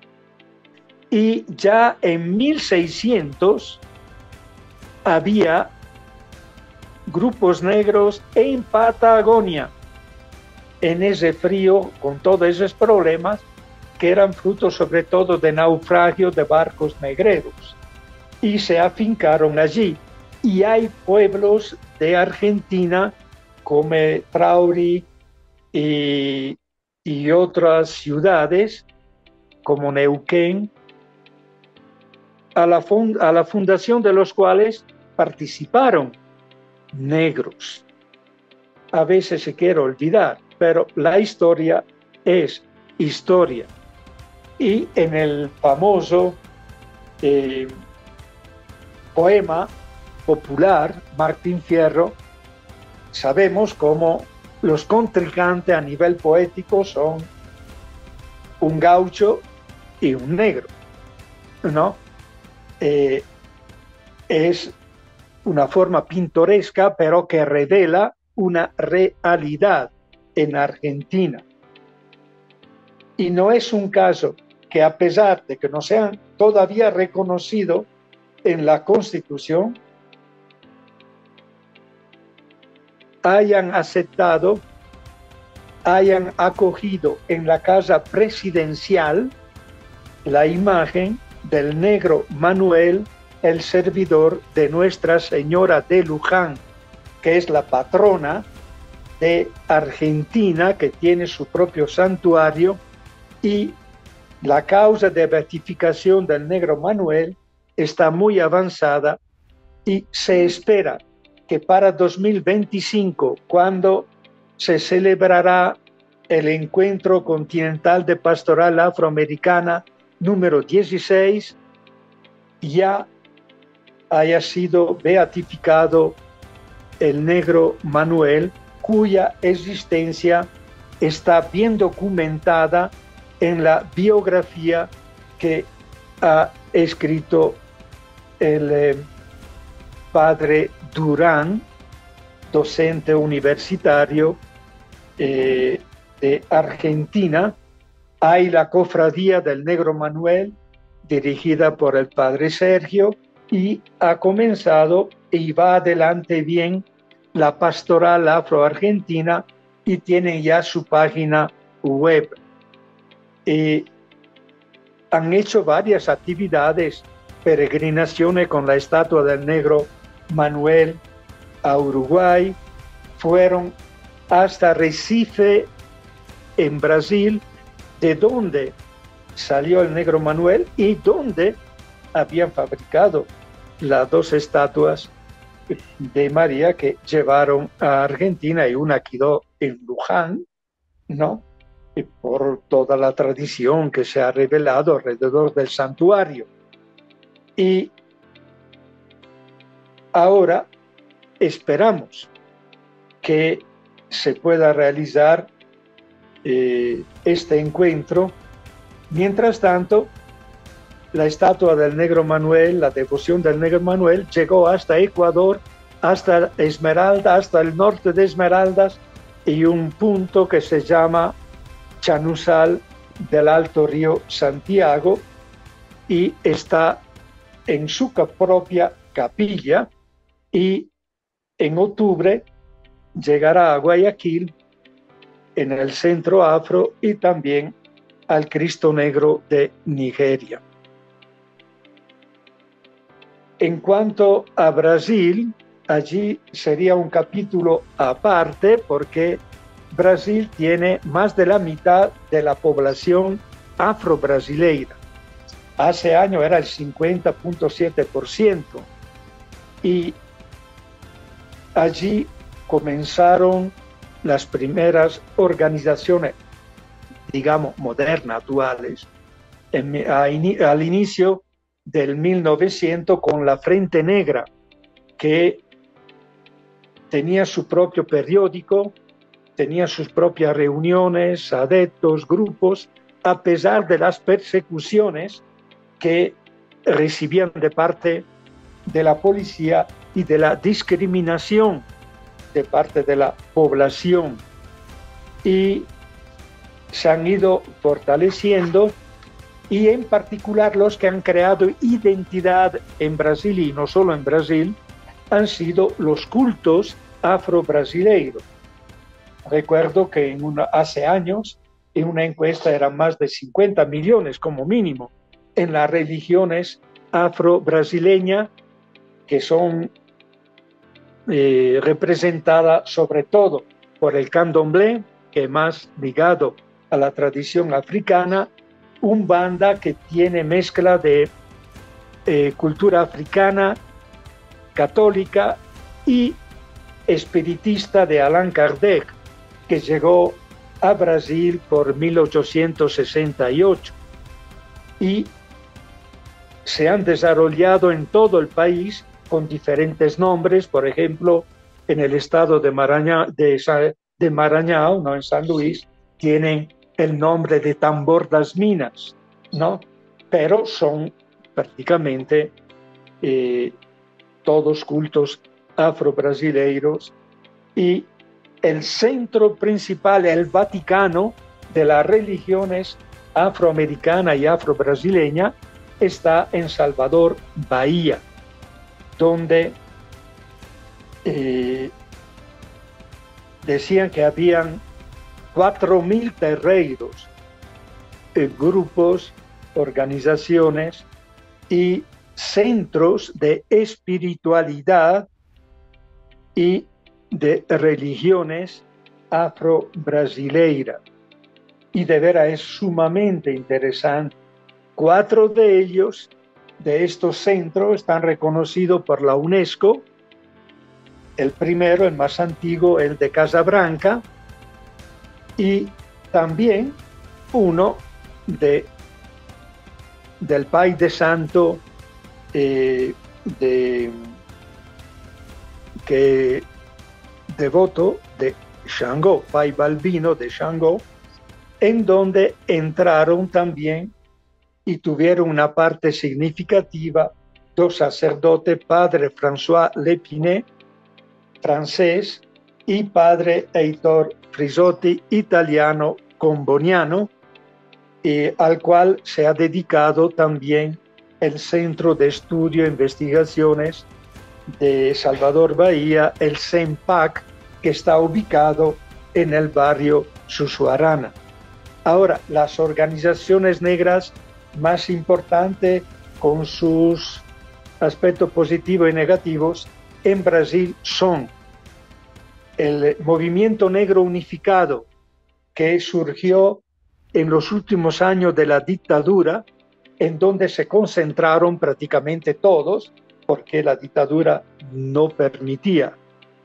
Y ya en 1600 había grupos negros en Patagonia, en ese frío, con todos esos problemas, que eran frutos sobre todo de naufragios de barcos negreros. Y se afincaron allí. Y hay pueblos de Argentina como Trauri y otras ciudades como Neuquén, a la fundación de los cuales participaron negros. A veces se quiere olvidar, pero la historia es historia. Y en el famoso poema popular Martín Fierro, sabemos cómo los contrincantes a nivel poético son un gaucho y un negro, ¿no? Es una forma pintoresca, pero que revela una realidad en Argentina. Y no es un caso que, a pesar de que no sean todavía reconocido en la Constitución, hayan aceptado, hayan acogido en la casa presidencial la imagen del negro Manuel, el servidor de Nuestra Señora de Luján, que es la patrona de Argentina, que tiene su propio santuario, y la causa de beatificación del negro Manuel está muy avanzada y se espera que para 2025, cuando se celebrará el Encuentro Continental de Pastoral Afroamericana número 16, ya haya sido beatificado el negro Manuel, cuya existencia está bien documentada en la biografía que ha escrito el padre Durán, docente universitario de Argentina. Hay la Cofradía del Negro Manuel, dirigida por el padre Sergio, y ha comenzado y va adelante bien la pastoral afro-argentina y tienen ya su página web. Han hecho varias actividades, peregrinaciones con la estatua del negro Manuel a Uruguay, fueron hasta Recife, en Brasil, de donde salió el negro Manuel y donde habían fabricado las dos estatuas de María que llevaron a Argentina, y una quedó en Luján, ¿no? Y por toda la tradición que se ha revelado alrededor del santuario. Y ahora esperamos que se pueda realizar este encuentro. Mientras tanto, la estatua del negro Manuel, la devoción del negro Manuel, llegó hasta Ecuador, hasta Esmeralda, hasta el norte de Esmeraldas, y un punto que se llama Chanuzal del Alto Río Santiago, y está en su propia capilla, y en octubre llegará a Guayaquil, en el centro afro, y también al Cristo Negro de Nigeria. En cuanto a Brasil, allí sería un capítulo aparte, porque Brasil tiene más de la mitad de la población afro-brasileira. Hace años era el 50.7%. Y allí comenzaron las primeras organizaciones, digamos, modernas, actuales, al inicio del 1900 con la Frente Negra, que tenía su propio periódico, tenía sus propias reuniones, adeptos, grupos, a pesar de las persecuciones que recibían de parte de la policía y de la discriminación de parte de la población. Y se han ido fortaleciendo, y en particular los que han creado identidad en Brasil, y no solo en Brasil, han sido los cultos afro-brasileiros. Recuerdo que hace años, en una encuesta eran más de 50 millones como mínimo en las religiones afro-brasileñas, que son representadas sobre todo por el candomblé, que es más ligado a la tradición africana, un banda que tiene mezcla de cultura africana, católica y espiritista de Allan Kardec, que llegó a Brasil por 1868 y se han desarrollado en todo el país con diferentes nombres. Por ejemplo, en el estado de Maranhão, no en San Luis, tienen el nombre de Tambor das Minas, ¿no? Pero son prácticamente todos cultos afro-brasileiros, y el centro principal, el Vaticano, de las religiones afroamericana y afro-brasileña, está en Salvador, Bahía, donde decían que habían 4.000 terreiros, grupos, organizaciones y centros de espiritualidad y de religiones afro-brasileiras. Y de veras es sumamente interesante. 4 de ellos, de estos centros, están reconocidos por la UNESCO. El primero, el más antiguo, el de Casabranca, y también uno del Pai de Santo, devoto de Xangô, Pai Balbino de Xangô, en donde entraron también y tuvieron una parte significativa 2 sacerdotes, Padre François Lepiné, francés, y Padre Heitor Frisotti, italiano comboniano, al cual se ha dedicado también el Centro de Estudio e Investigaciones de Salvador Bahía, el CENPAC, que está ubicado en el barrio Susuarana. Ahora, las organizaciones negras más importantes, con sus aspectos positivos y negativos, en Brasil son el Movimiento Negro Unificado, que surgió en los últimos años de la dictadura, en donde se concentraron prácticamente todos, porque la dictadura no permitía,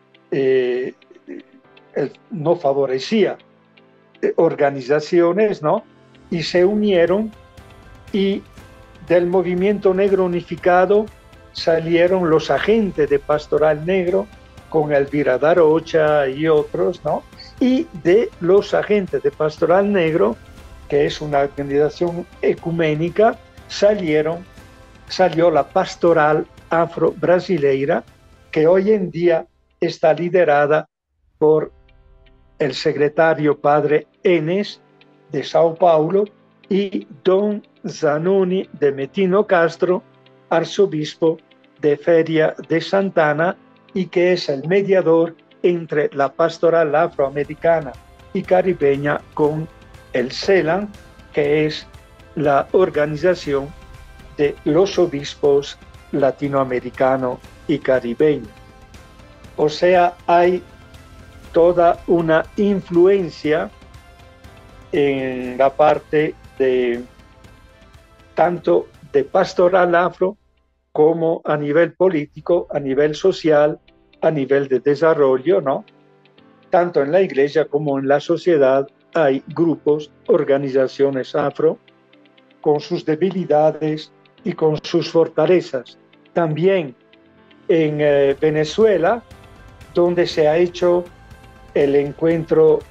no favorecía organizaciones, ¿no? Y se unieron, y del Movimiento Negro Unificado salieron los agentes de Pastoral Negro, con Elvira Darocha y otros, ¿no? Y de los agentes de Pastoral Negro, que es una organización ecuménica, salió la Pastoral Afro-Brasileira, que hoy en día está liderada por el secretario Padre Enes de Sao Paulo y Don Zanoni de Metino Castro, arzobispo de Feria de Santana, y que es el mediador entre la pastoral afroamericana y caribeña con el CELAN, que es la organización de los obispos latinoamericanos y caribeños. O sea, hay toda una influencia en la parte de tanto de pastoral afro como a nivel político, a nivel social, a nivel de desarrollo, ¿no? tanto en la iglesia como en la sociedad hay grupos, organizaciones afro, con sus debilidades y con sus fortalezas. También en Venezuela, donde se ha hecho el encuentro,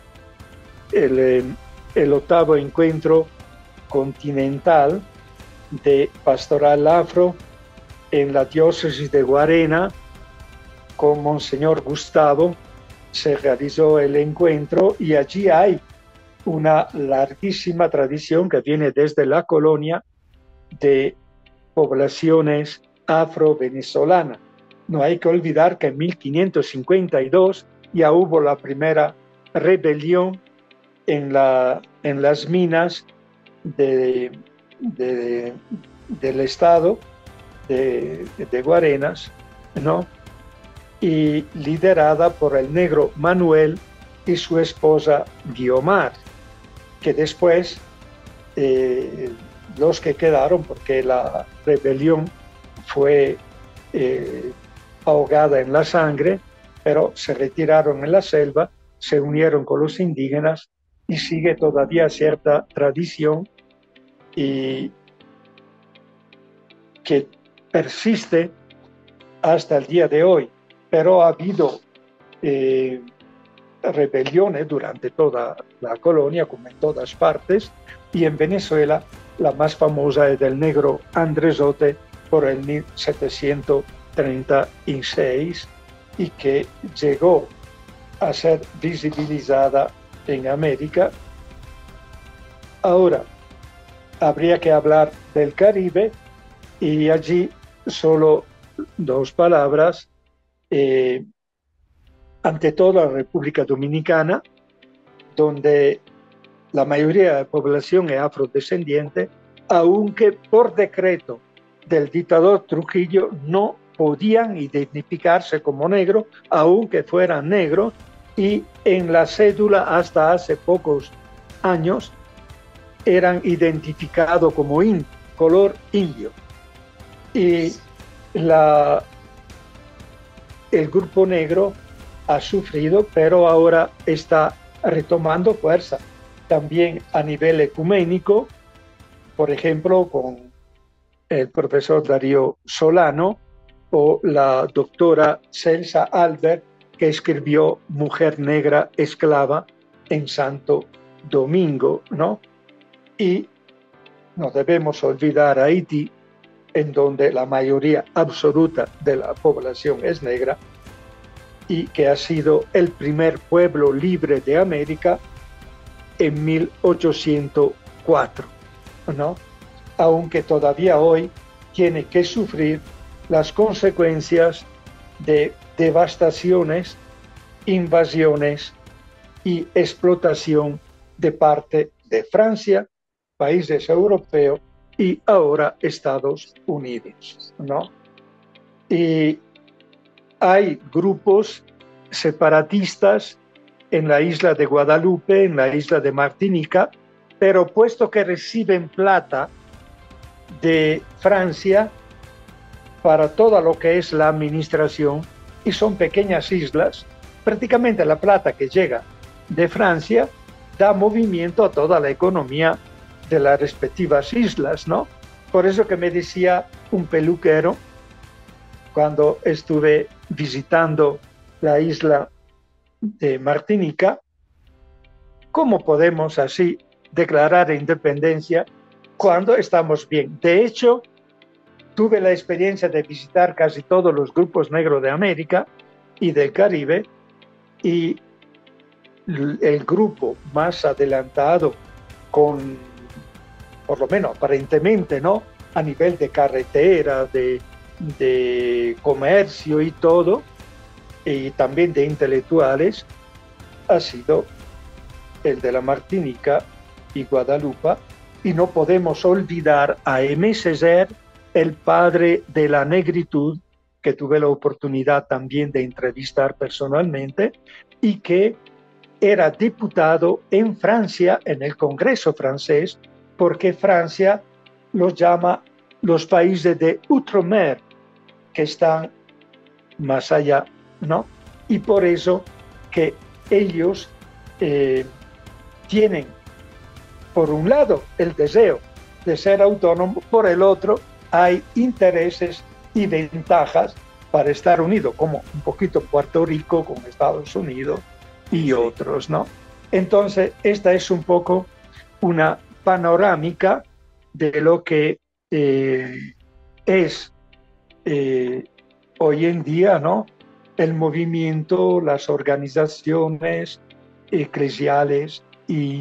el octavo encuentro continental de pastoral afro en la diócesis de Guarena, con Monseñor Gustavo, se realizó el encuentro y allí hay una larguísima tradición que viene desde la colonia de poblaciones afro-venezolanas. No hay que olvidar que en 1552 ya hubo la primera rebelión en las minas del estado de Guarenas, ¿no? Y liderada por el negro Manuel y su esposa Guiomar, que después los que quedaron, porque la rebelión fue ahogada en la sangre, pero se retiraron en la selva, se unieron con los indígenas y sigue todavía cierta tradición y que persiste hasta el día de hoy, pero ha habido rebeliones durante toda la colonia, como en todas partes, y en Venezuela la más famosa es del negro Andresote por el 1736 y que llegó a ser visibilizada en América. Ahora, habría que hablar del Caribe y allí solo dos palabras. Ante todo la República Dominicana, donde la mayoría de la población es afrodescendiente, aunque por decreto del dictador Trujillo no podían identificarse como negros, aunque fueran negros, y en la cédula hasta hace pocos años eran identificados como color indio. Y el grupo negro ha sufrido, pero ahora está retomando fuerza. También a nivel ecuménico, por ejemplo, con el profesor Darío Solano o la doctora Celsa Albert, que escribió Mujer Negra Esclava en Santo Domingo, ¿no? Y no debemos olvidar Haití, en donde la mayoría absoluta de la población es negra, y que ha sido el primer pueblo libre de América en 1804, ¿no? Aunque todavía hoy tiene que sufrir las consecuencias de devastaciones, invasiones y explotación de parte de Francia, países europeos y ahora Estados Unidos, ¿no? Y hay grupos separatistas en la isla de Guadalupe, en la isla de Martinica, pero puesto que reciben plata de Francia para todo lo que es la administración, y son pequeñas islas, prácticamente la plata que llega de Francia da movimiento a toda la economía de las respectivas islas, ¿no? Por eso que me decía un peluquero, cuando estuve visitando la isla de Martinica, ¿cómo podemos así declarar independencia cuando estamos bien? De hecho, tuve la experiencia de visitar casi todos los grupos negros de América y del Caribe, y el grupo más adelantado por lo menos aparentemente, ¿no?, a nivel de carretera, de comercio y todo, y también de intelectuales, ha sido el de la Martinica y Guadalupe, y no podemos olvidar a Aimé Césaire, el padre de la negritud, que tuve la oportunidad también de entrevistar personalmente, y que era diputado en Francia, en el Congreso francés, porque Francia los llama los países de Outremer, que están más allá, ¿no? Y por eso que ellos tienen, por un lado, el deseo de ser autónomos, por el otro, hay intereses y ventajas para estar unido, como un poquito Puerto Rico con Estados Unidos y otros, ¿no? Entonces, esta es un poco una panorámica de lo que es hoy en día, ¿no? El movimiento, las organizaciones eclesiales y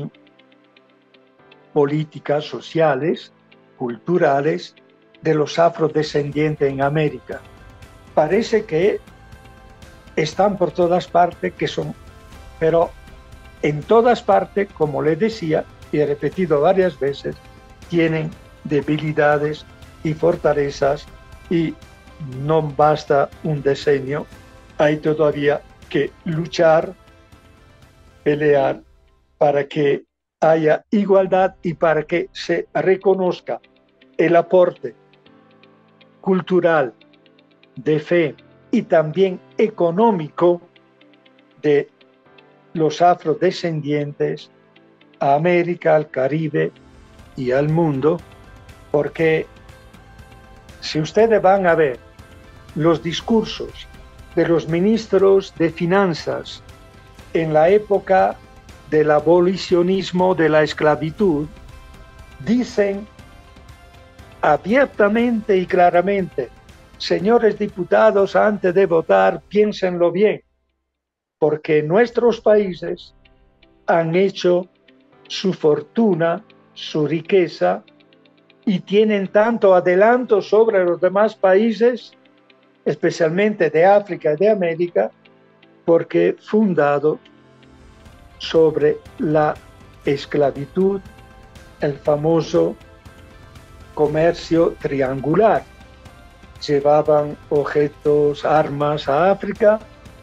políticas sociales, culturales de los afrodescendientes en América. Parece que están por todas partes, pero en todas partes, como les decía y he repetido varias veces, tienen debilidades y fortalezas y no basta un diseño, hay todavía que luchar, pelear para que haya igualdad y para que se reconozca el aporte cultural, de fe y también económico de los afrodescendientes a América, al Caribe y al mundo, porque si ustedes van a ver los discursos de los ministros de finanzas en la época del abolicionismo de la esclavitud, dicen abiertamente y claramente: señores diputados, antes de votar, piénsenlo bien, porque nuestros países han hecho su fortuna, su riqueza, y tienen tanto adelanto sobre los demás países, especialmente de África y de América, porque fundado sobre la esclavitud, el famoso comercio triangular. Llevaban objetos, armas a África,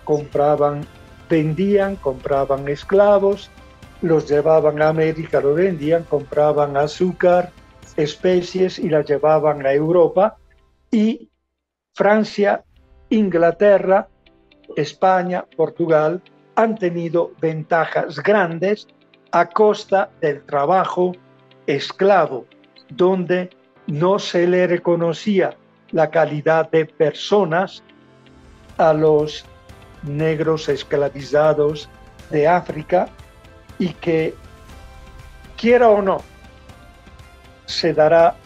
vendían, compraban esclavos, los llevaban a América, lo vendían, compraban azúcar, especies y las llevaban a Europa. Y Francia, Inglaterra, España, Portugal han tenido ventajas grandes a costa del trabajo esclavo, donde no se le reconocía la calidad de personas a los negros esclavizados de África, y que, quiera o no, se dará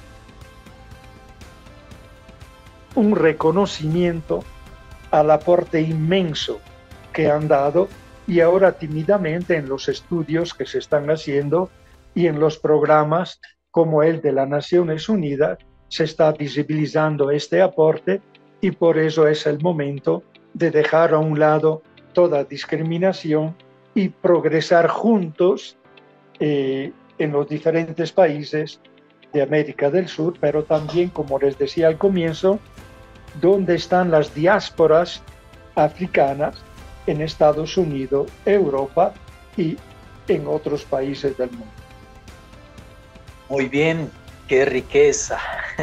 un reconocimiento al aporte inmenso que han dado, y ahora tímidamente en los estudios que se están haciendo y en los programas como el de las Naciones Unidas se está visibilizando este aporte, y por eso es el momento de dejar a un lado toda discriminación y progresar juntos en los diferentes países de América del Sur, pero también, como les decía al comienzo, donde están las diásporas africanas en Estados Unidos, Europa y en otros países del mundo. Muy bien, qué riqueza.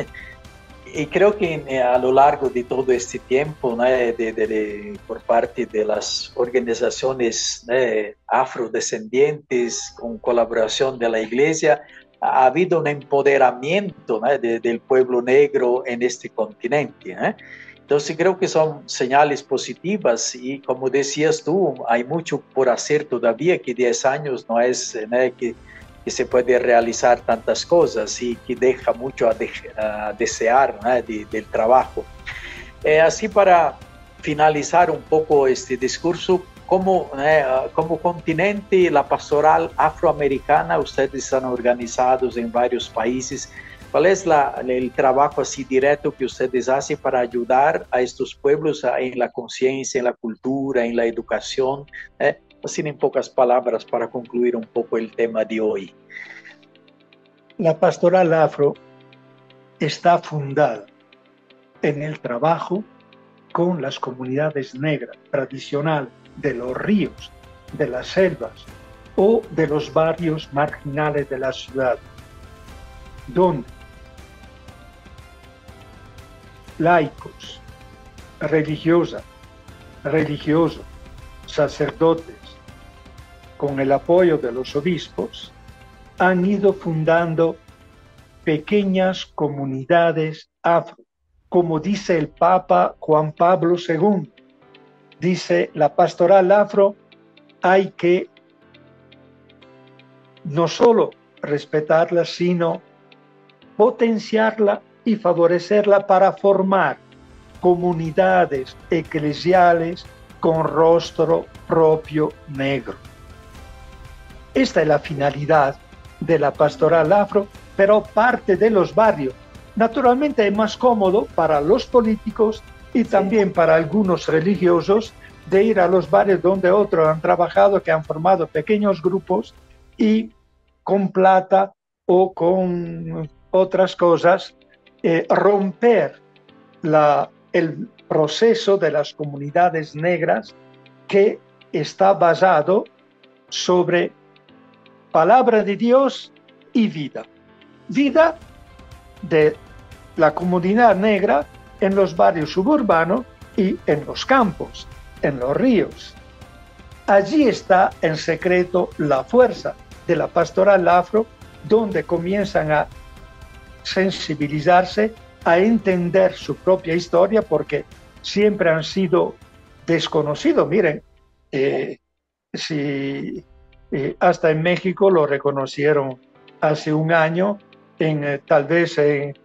Y creo que a lo largo de todo este tiempo, ¿no? Por parte de las organizaciones, ¿no?, afrodescendientes, con colaboración de la Iglesia, ha habido un empoderamiento, ¿no?, del pueblo negro en este continente, ¿no? Entonces creo que son señales positivas, y como decías tú, hay mucho por hacer todavía, que 10 años no es, ¿no?, que se puede realizar tantas cosas, y que deja mucho a desear, ¿no?, del trabajo. Así, para finalizar un poco este discurso, como continente, la pastoral afroamericana, ustedes están organizados en varios países. ¿Cuál es el trabajo así directo que ustedes hacen para ayudar a estos pueblos en la conciencia, en la cultura, en la educación? Así, en pocas palabras, para concluir un poco el tema de hoy. La pastoral afro está fundada en el trabajo con las comunidades negras tradicionales de los ríos, de las selvas o de los barrios marginales de la ciudad, donde laicos, religiosos, sacerdotes, con el apoyo de los obispos, han ido fundando pequeñas comunidades afro. Como dice el Papa Juan Pablo II, dice, la pastoral afro hay que no solo respetarla, sino potenciarla y favorecerla para formar comunidades eclesiales con rostro propio negro. Esta es la finalidad de la pastoral afro, pero parte de los barrios. Naturalmente es más cómodo para los políticos y también para algunos religiosos de ir a los barrios donde otros han trabajado, que han formado pequeños grupos y con plata o con otras cosas romper el proceso de las comunidades negras que está basado sobre palabra de Dios y vida. Vida de la comunidad negra en los barrios suburbanos y en los campos, en los ríos. Allí está en secreto la fuerza de la pastoral afro, donde comienzan a sensibilizarse, a entender su propia historia, porque siempre han sido desconocidos. Miren, hasta en México lo reconocieron hace un año, tal vez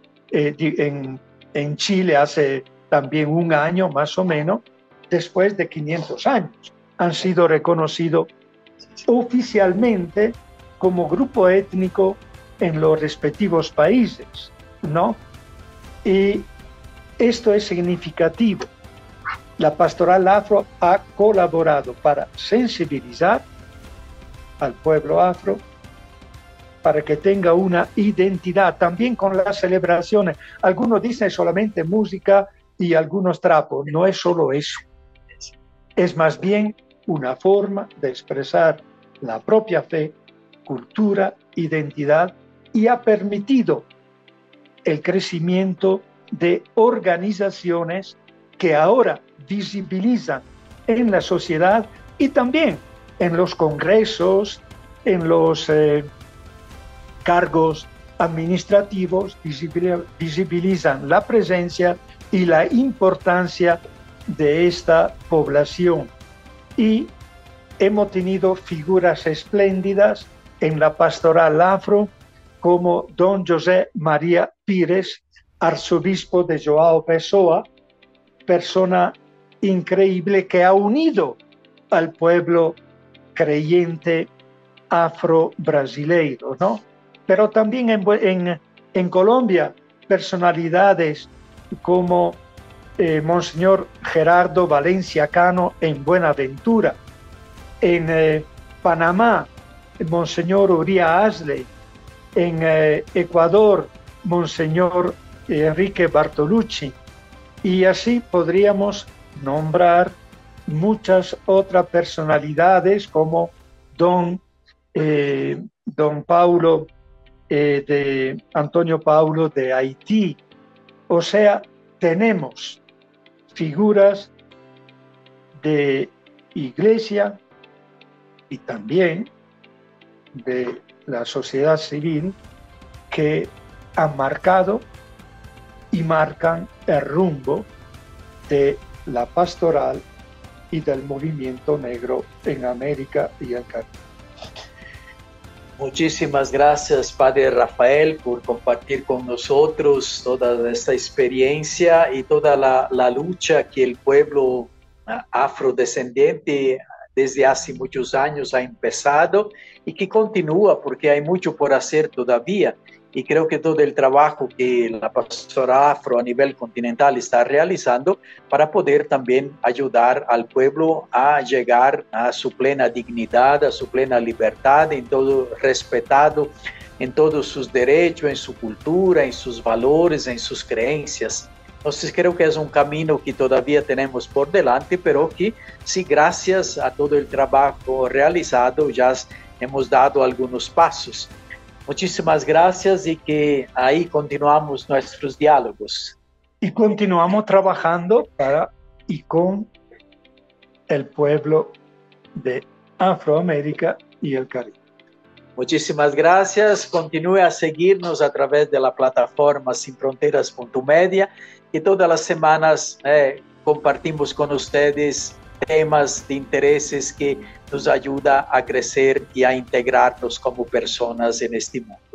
en Chile hace también un año más o menos, después de 500 años. Han sido reconocidos oficialmente como grupo étnico en los respectivos países, ¿no? Y esto es significativo. La pastoral afro ha colaborado para sensibilizar al pueblo afro, para que tenga una identidad, también con las celebraciones. Algunos dicen solamente música y algunos trapos. No es solo eso. Es más bien una forma de expresar la propia fe, cultura, identidad, y ha permitido el crecimiento de organizaciones que ahora visibilizan en la sociedad y también en los congresos, en los cargos administrativos, visibilizan la presencia y la importancia de esta población. Y hemos tenido figuras espléndidas en la pastoral afro, como don José María Pires, arzobispo de João Pessoa, persona increíble que ha unido al pueblo creyente afro-brasileiro, ¿no? Pero también en Colombia, personalidades como Monseñor Gerardo Valencia Cano en Buenaventura, en Panamá, Monseñor Uría Asley, en Ecuador, Monseñor Enrique Bartolucci, y así podríamos nombrar muchas otras personalidades como don Paulo, de Antonio Paulo de Haití. O sea, tenemos figuras de iglesia y también de la sociedad civil que han marcado y marcan el rumbo de la pastoral y del movimiento negro en América y el Caribe. Muchísimas gracias, Padre Rafael, por compartir con nosotros toda esta experiencia y toda la lucha que el pueblo afrodescendiente desde hace muchos años ha empezado y que continúa, porque hay mucho por hacer todavía. Y creo que todo el trabajo que la pastora afro a nivel continental está realizando para poder también ayudar al pueblo a llegar a su plena dignidad, a su plena libertad, en todo respetado, en todos sus derechos, en su cultura, en sus valores, en sus creencias. Entonces creo que es un camino que todavía tenemos por delante, pero que sí, gracias a todo el trabajo realizado, ya hemos dado algunos pasos. Muchísimas gracias y que ahí continuamos nuestros diálogos. Y continuamos trabajando para y con el pueblo de Afroamérica y el Caribe. Muchísimas gracias. Continúe a seguirnos a través de la plataforma sinfronteras.media y todas las semanas compartimos con ustedes temas de intereses que nos ayuda a crecer y a integrarnos como personas en este mundo.